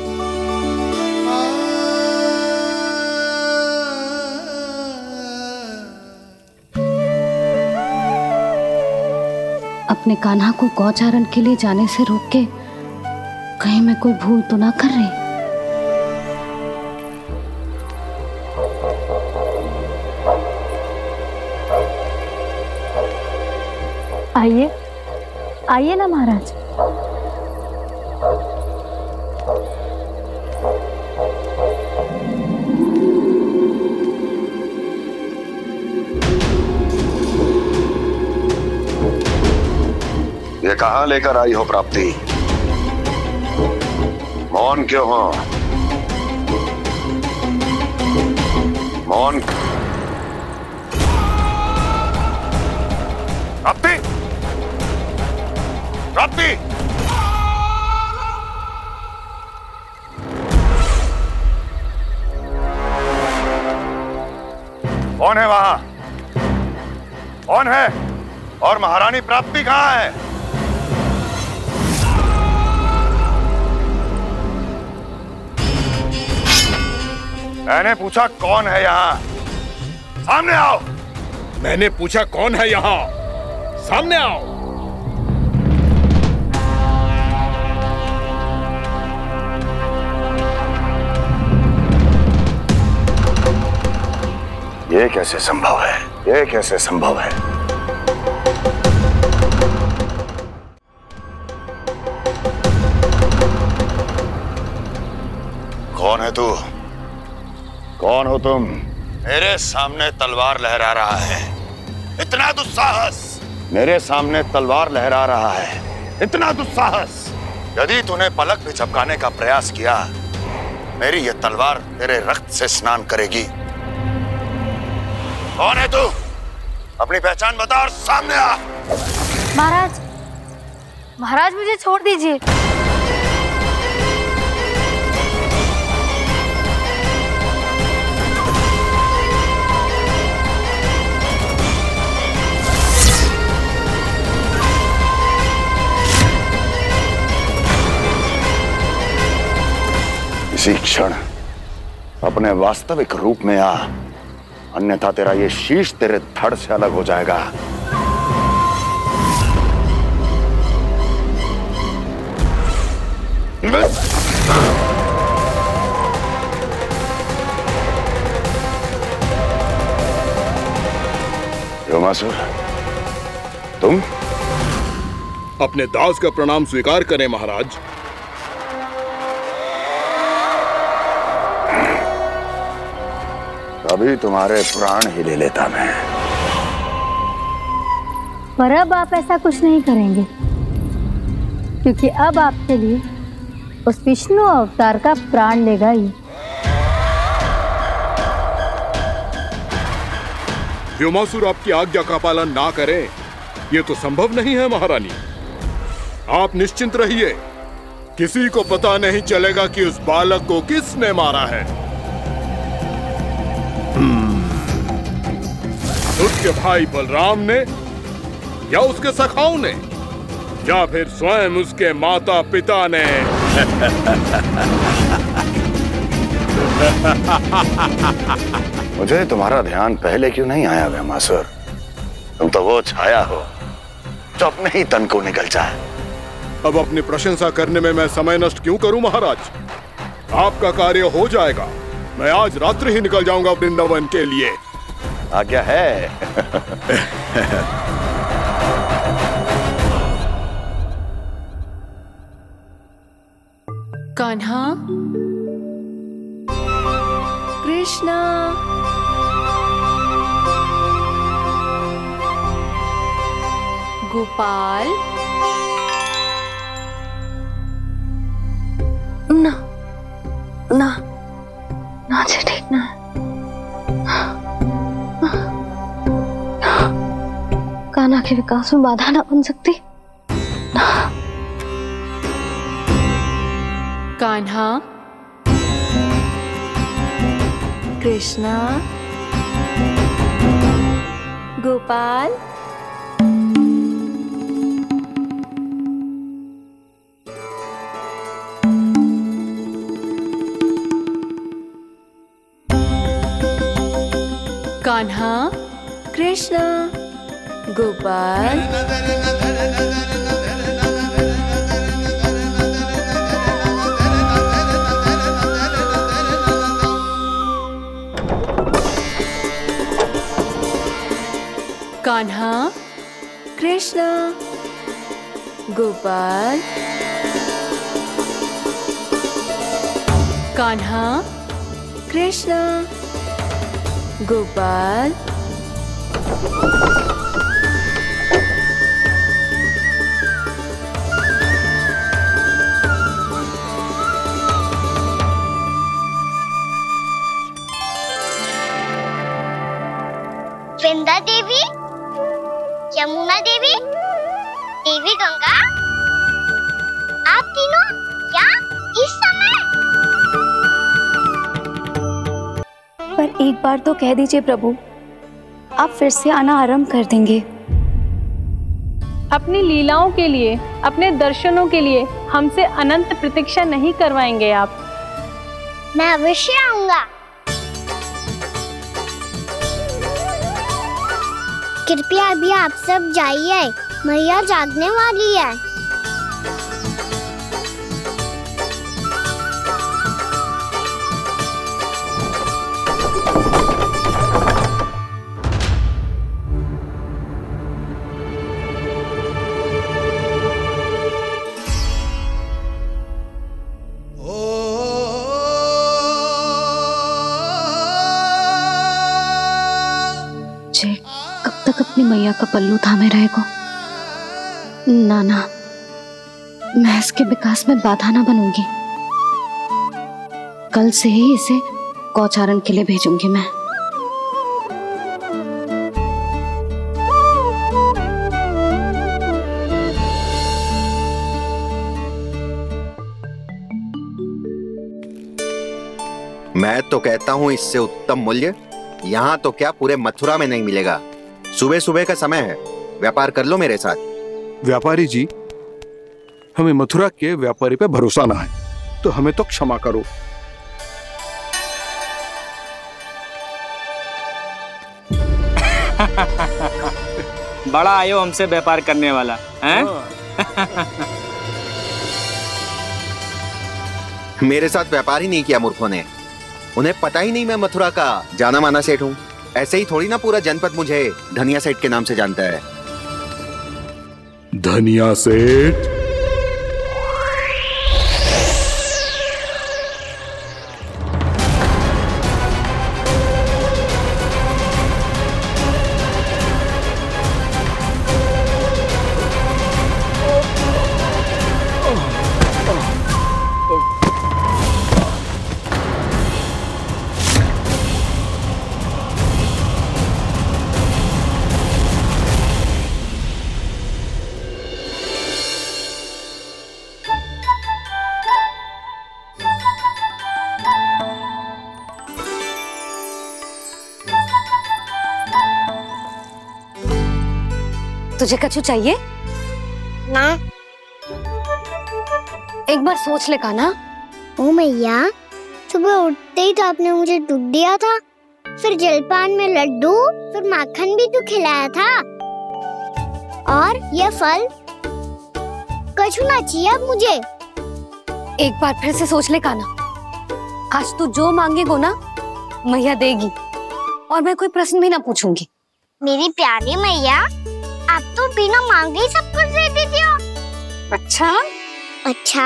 अपने कान्हा को गौचारण के लिए जाने से रोक के कहीं मैं कोई भूल तो ना कर रही? आइए आइए ना महाराज। ये कहाँ लेकर आई हो प्राप्ति? मौन क्यों हो? मौन। प्राप्ति, प्राप्ति, कौन है वहां? कौन है? और महारानी प्राप्ति कहाँ है? मैंने पूछा कौन है यहाँ? सामने आओ। मैंने पूछा कौन है यहाँ? सामने आओ। कैसे संभव है? ये कैसे संभव है? कौन है तू? कौन हो तुम? मेरे सामने तलवार लहरा रहा है, इतना दुस्साहस! मेरे सामने तलवार लहरा रहा है, इतना दुस्साहस! यदि तूने पलक भी झपकाने का प्रयास किया, मेरी ये तलवार तेरे रक्त से स्नान करेगी। कौन है तू? अपनी पहचान बता और सामने आ। महाराज, महाराज मुझे छोड़ दीजिए। इसी क्षण अपने वास्तविक रूप में आ, अन्यथा तेरा ये शीश तेरे धड़ से अलग हो जाएगा। व्योमासुर, तुम? अपने दास का प्रणाम स्वीकार करें महाराज। अभी तुम्हारे प्राण ही ले लेता मैं। पर अब आप ऐसा कुछ नहीं करेंगे, क्योंकि अब आपके लिए उस विष्णु अवतार का प्राण लेगा ही। व्योमासुर आपकी आज्ञा का पालन ना करें, ये तो संभव नहीं है महारानी। आप निश्चिंत रहिए, किसी को पता नहीं चलेगा कि उस बालक को किसने मारा है। उसके भाई बलराम ने, या उसके सखाओं ने, या फिर स्वयं उसके माता पिता ने। मुझे तुम्हारा ध्यान पहले क्यों नहीं आया व्योमासुर? तुम तो वो छाया हो जो अपने ही तन को निकल जाए। अब अपनी प्रशंसा करने में मैं समय नष्ट क्यों करूं महाराज? आपका कार्य हो जाएगा। मैं आज रात्रि ही निकल जाऊंगा वृंदावन के लिए। आज्ञा है। कान्हा, कृष्णा, गोपाल। ना ना ना, ठीक ना। कान्हा के विकास में बाधा ना बन सकती। कान्हा, कृष्णा, गोपाल। कान्हा, कृष्णा, गोपाल। कान्हा, कृष्णा, गोपाल। कान्हा, कृष्णा, गोपाल। वृंदा देवी, यमुना देवी, देवी गंगा, आप तीनों यहाँ इस समय? पर एक बार तो कह दीजिए प्रभु, आप फिर से आना आरंभ कर देंगे। अपनी लीलाओं के लिए, अपने दर्शनों के लिए हमसे अनंत प्रतीक्षा नहीं करवाएंगे आप? मैं अवश्य आऊंगा। कृपया अभी आप सब जाइए, मैया जागने वाली है। मैया का पल्लू थामे रहेगो। ना ना, मैं इसके विकास में बाधा ना बनूंगी। कल से ही इसे गौचारण के लिए भेजूंगी मैं। मैं तो कहता हूँ इससे उत्तम मूल्य यहाँ तो क्या पूरे मथुरा में नहीं मिलेगा। सुबह सुबह का समय है, व्यापार कर लो मेरे साथ। व्यापारी जी, हमें मथुरा के व्यापारी पे भरोसा ना है, तो हमें तो क्षमा करो। बड़ा आयो हमसे व्यापार करने वाला हैं? मेरे साथ व्यापार ही नहीं किया मूर्खों ने। उन्हें पता ही नहीं मैं मथुरा का जाना माना सेठ हूँ। ऐसे ही थोड़ी ना पूरा जनपद मुझे धनिया सेठ के नाम से जानता है। धनिया सेठ? तुझे कछु चाहिए ना? एक बार सोच ले कान्हा। ओ मैया, सुबह उठते ही तो आपने मुझे दूध दिया था, फिर जलपान में लड्डू, फिर माखन भी तो खिलाया था। और ये फल कछु ना चाहिए अब मुझे। एक बार फिर से सोच ले कान्हा। आज तू जो मांगेगो ना मैया देगी, और मैं कोई प्रश्न भी ना पूछूंगी। मेरी प्यारी मैया, आप तो बिना मांगे ही सब कुछ दे देती हो। अच्छा अच्छा,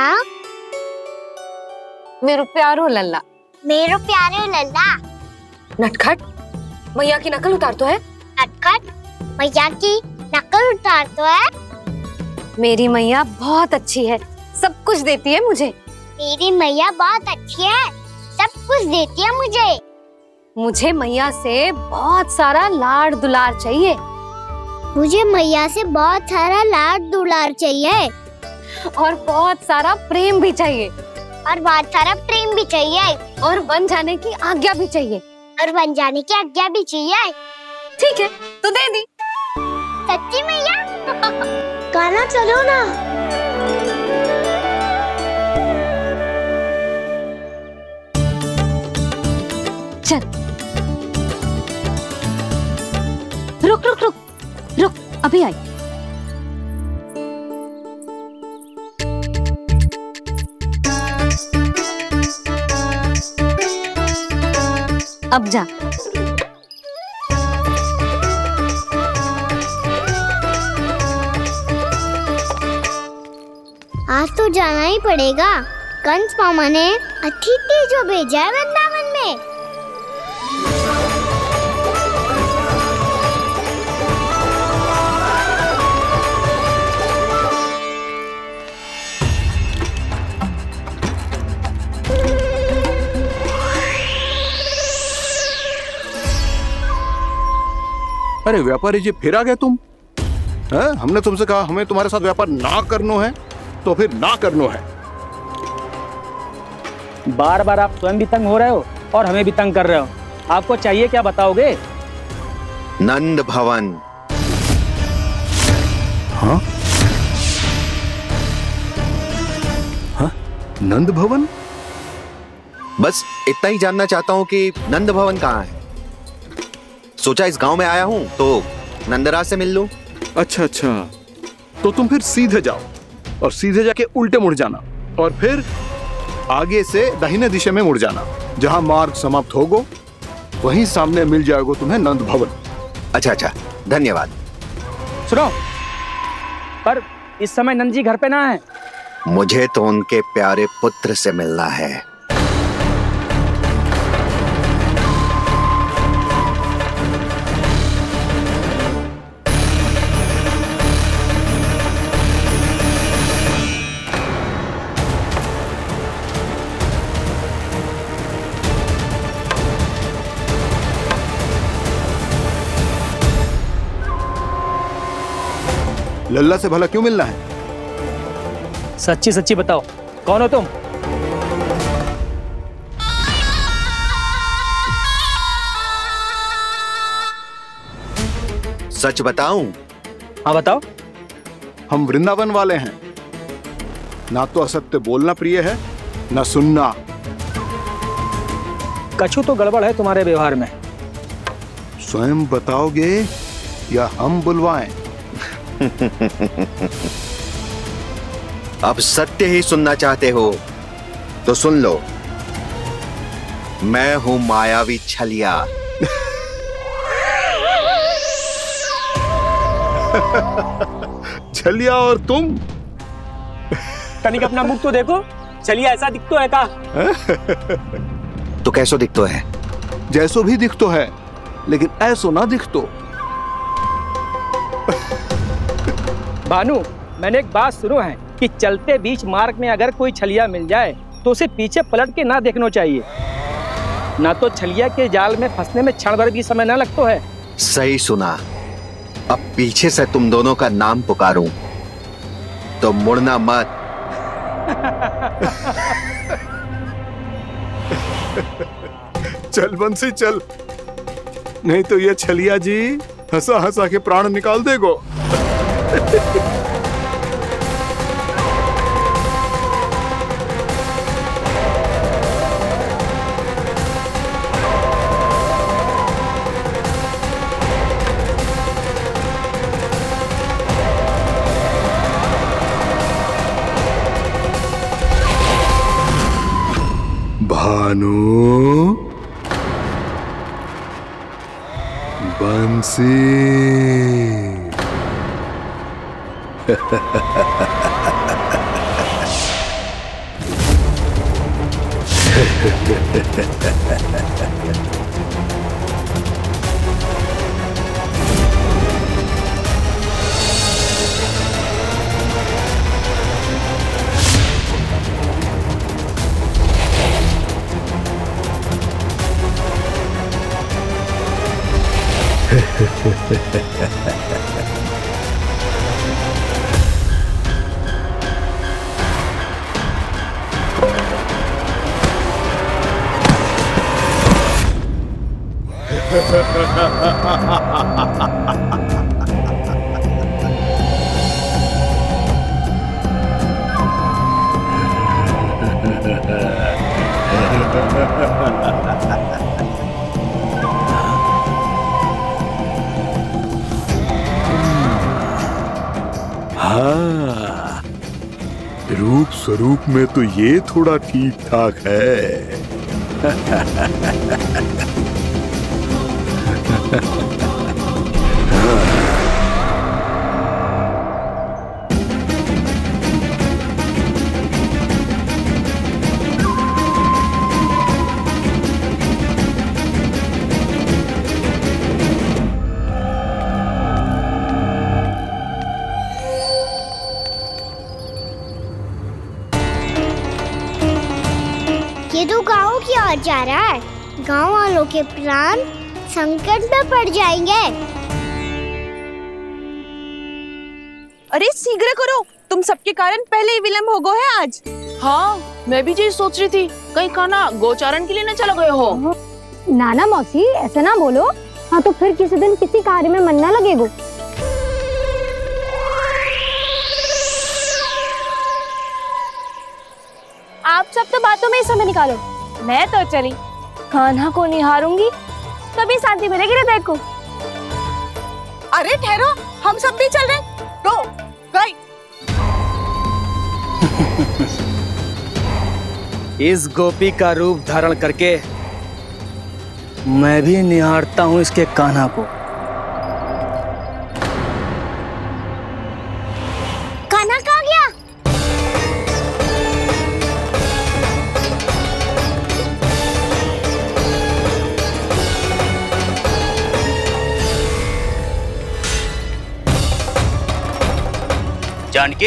मेरो प्यारो लल्ला। मेरो प्यारे लल्ला। नटखट, मैया की नकल उतार तो है। नटखट, मैया की नकल उतार तो है। मेरी मैया बहुत अच्छी है, सब कुछ देती है मुझे। मेरी मैया बहुत अच्छी है, सब कुछ देती है मुझे। मुझे मैया से बहुत सारा लाड दुलार चाहिए। मुझे मैया से बहुत सारा लाड दुलार चाहिए। और बहुत सारा प्रेम भी चाहिए। और बहुत सारा प्रेम भी चाहिए। और बन जाने की आज्ञा भी चाहिए। और बन जाने की आज्ञा भी चाहिए। ठीक है, तो दे दी। सच्ची मैया? कान्हा चलो ना। चल। रुक रुक रुक रुक, अभी आई। अब जा। आज तो जाना ही पड़ेगा। कंस मामा ने अतिथि जो भेजा है वृंदावन में। अरे व्यापारी जी, फिर आ गए तुम? है? हमने तुमसे कहा हमें तुम्हारे साथ व्यापार ना करना है, तो फिर ना करना है। बार बार आप स्वयं भी तंग हो रहे हो और हमें भी तंग कर रहे हो। आपको चाहिए क्या बताओगे? नंद भवन। हाँ? हाँ? नंद भवन? बस इतना ही जानना चाहता हूँ कि नंद भवन कहाँ है। सोचा इस गांव में आया हूँ तो नंदराज से मिल लूं। अच्छा अच्छा, तो तुम फिर सीधे जाओ और सीधे जाके उल्टे मुड़ जाना, और फिर आगे से दाहिने दिशा में मुड़ जाना। जहां मार्ग समाप्त होगो वहीं सामने मिल जाएगा तुम्हें नंद भवन। अच्छा अच्छा, धन्यवाद। सुनो, पर इस समय नंद जी घर पे ना है। मुझे तो उनके प्यारे पुत्र से मिलना है। लल्ला से भला क्यों मिलना है? सच्ची सच्ची बताओ, कौन हो तुम? सच बताऊं? हाँ बताओ। हम वृंदावन वाले हैं। ना तो असत्य बोलना प्रिय है, ना सुनना। कछु तो गड़बड़ है तुम्हारे व्यवहार में। स्वयं बताओगे या हम बुलवाएं? अब सत्य ही सुनना चाहते हो तो सुन लो। मैं हूं मायावी छलिया। छलिया और तुम? तनिक अपना मुख तो देखो, छलिया ऐसा दिखतो है का? तो कैसो दिखतो है? जैसो भी दिखतो है, लेकिन ऐसो ना दिखतो। भानु, मैंने एक बात सुनो है कि चलते बीच मार्ग में अगर कोई छलिया मिल जाए तो उसे पीछे पलट के ना देखना चाहिए, ना तो छलिया के जाल में फंसने में क्षण भर भी समय ना लगता है। सही सुना। अब पीछे से तुम दोनों का नाम पुकारूं तो मुड़ना मत। चल बंसी चल, नहीं तो ये छलिया जी हंसा हंसा के प्राण निकाल देगो। भानु, बंसी। हाँ, रूप स्वरूप में तो ये थोड़ा ठीक ठाक है। ये तो गाँव की ओर जा रहा है। गाँव वालों के प्राण संकट में पड़ जाएंगे। अरे शीघ्र करो, तुम सबके कारण पहले ही विलम्ब हो गया है आज। हाँ, मैं भी यही सोच रही थी, कहीं खाना गोचारण के लिए न चला गए हो। नाना मौसी ऐसे ना बोलो। हाँ तो फिर किसी दिन किसी कार्य में मन ना लगेगा। आप सब तो बातों में ही समय निकालो। मैं तो चली, कान्हा को निहारूंगी तभी शांति मिलेगी हृदय को। अरे ठहरो, हम सब भी चल रहे। तो गई। इस गोपी का रूप धारण करके मैं भी निहारता हूँ इसके कान्हा को। कान्हा कहाँ गया? जानकी,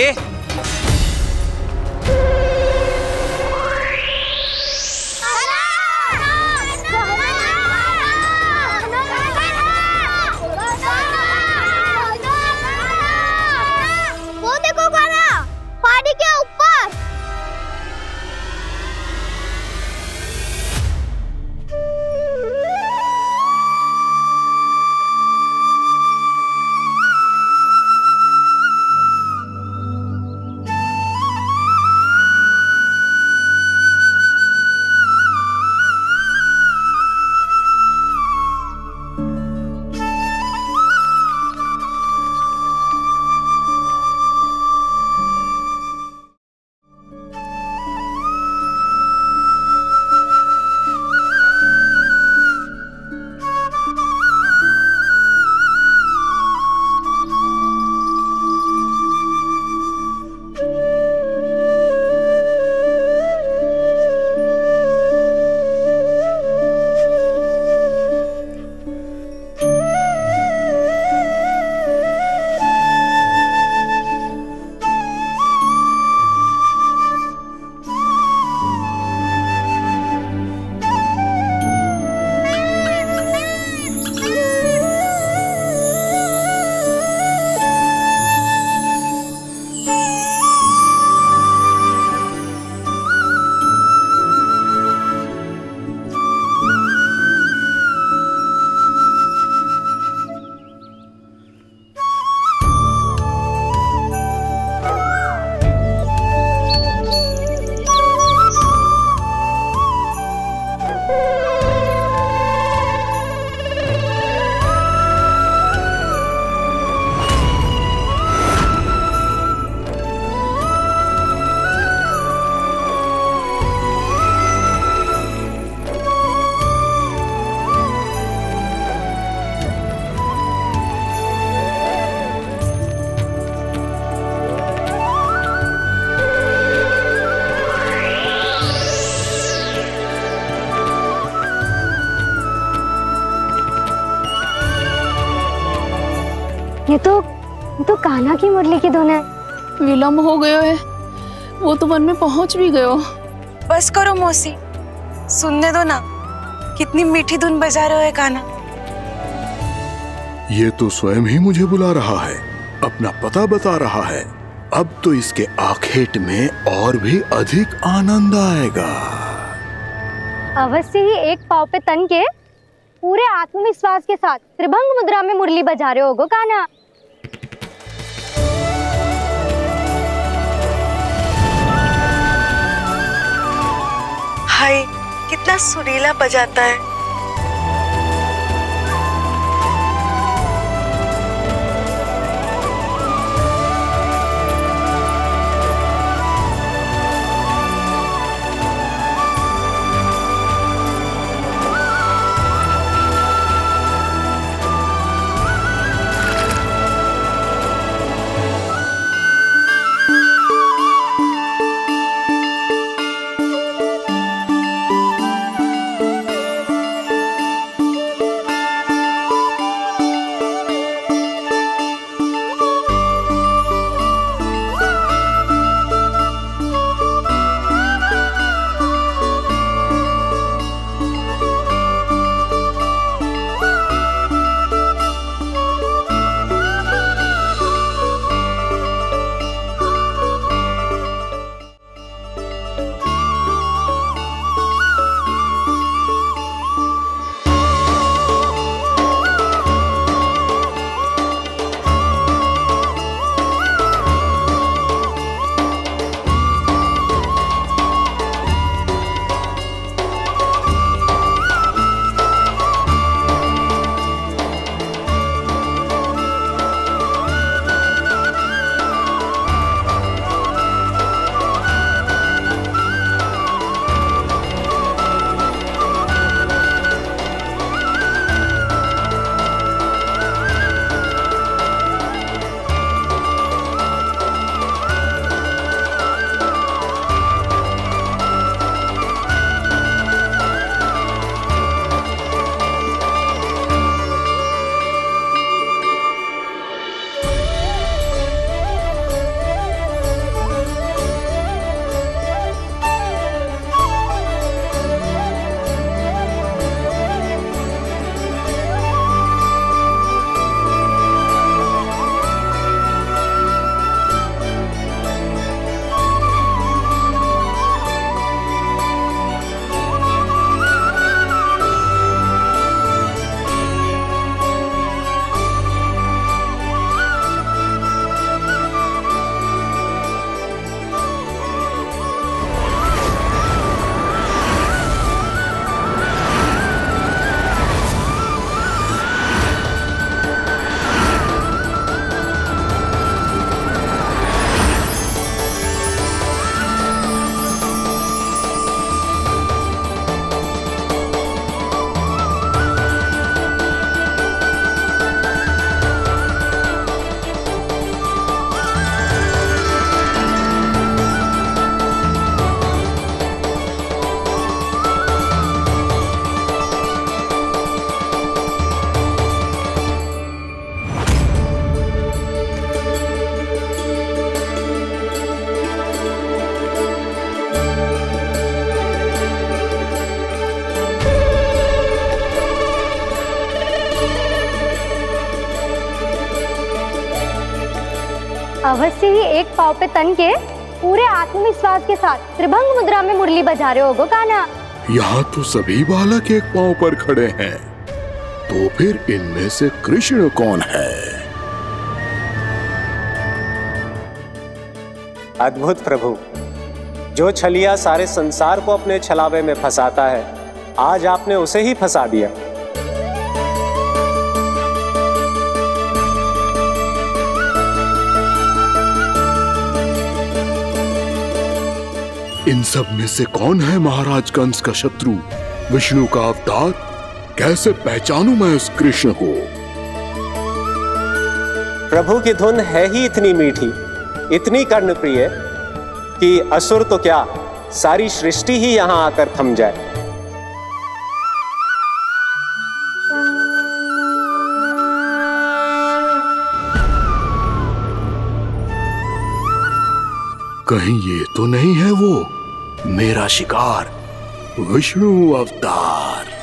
तो कान्हा की मुरली की धुन है। विलम्ब हो गयो है, वो तो वन में पहुंच भी गयो। बस करो मौसी, सुनने दो ना, कितनी मीठी धुन बजा रहे हो कान्हा। ये तो स्वयं ही मुझे बुला रहा है, अपना पता बता रहा है। अब तो इसके आखेट में और भी अधिक आनंद आएगा। अवश्य ही एक पाँव पे तन के पूरे आत्मविश्वास के साथ त्रिभंग मुद्रा में मुरली बजा रहे होगो कान्हा। हाय, कितना सुरीला बजाता है। अवश्य ही एक पाँव पे तन के पूरे आत्मविश्वास के साथ त्रिभंग मुद्रा में मुरली बजा रहे होगो कान्हा। यहाँ तो सभी बालक एक पाँव पर खड़े हैं, तो फिर इनमें से कृष्ण कौन है? अद्भुत प्रभु, जो छलिया सारे संसार को अपने छलावे में फंसाता है, आज आपने उसे ही फंसा दिया। इन सब में से कौन है महाराज कंस का शत्रु, विष्णु का अवतार? कैसे पहचानूं मैं उस कृष्ण को? प्रभु की धुन है ही इतनी मीठी, इतनी कर्णप्रिय कि असुर तो क्या, सारी सृष्टि ही यहां आकर थम जाए। कहीं ये तो नहीं है वो मेरा शिकार विष्णु अवतार?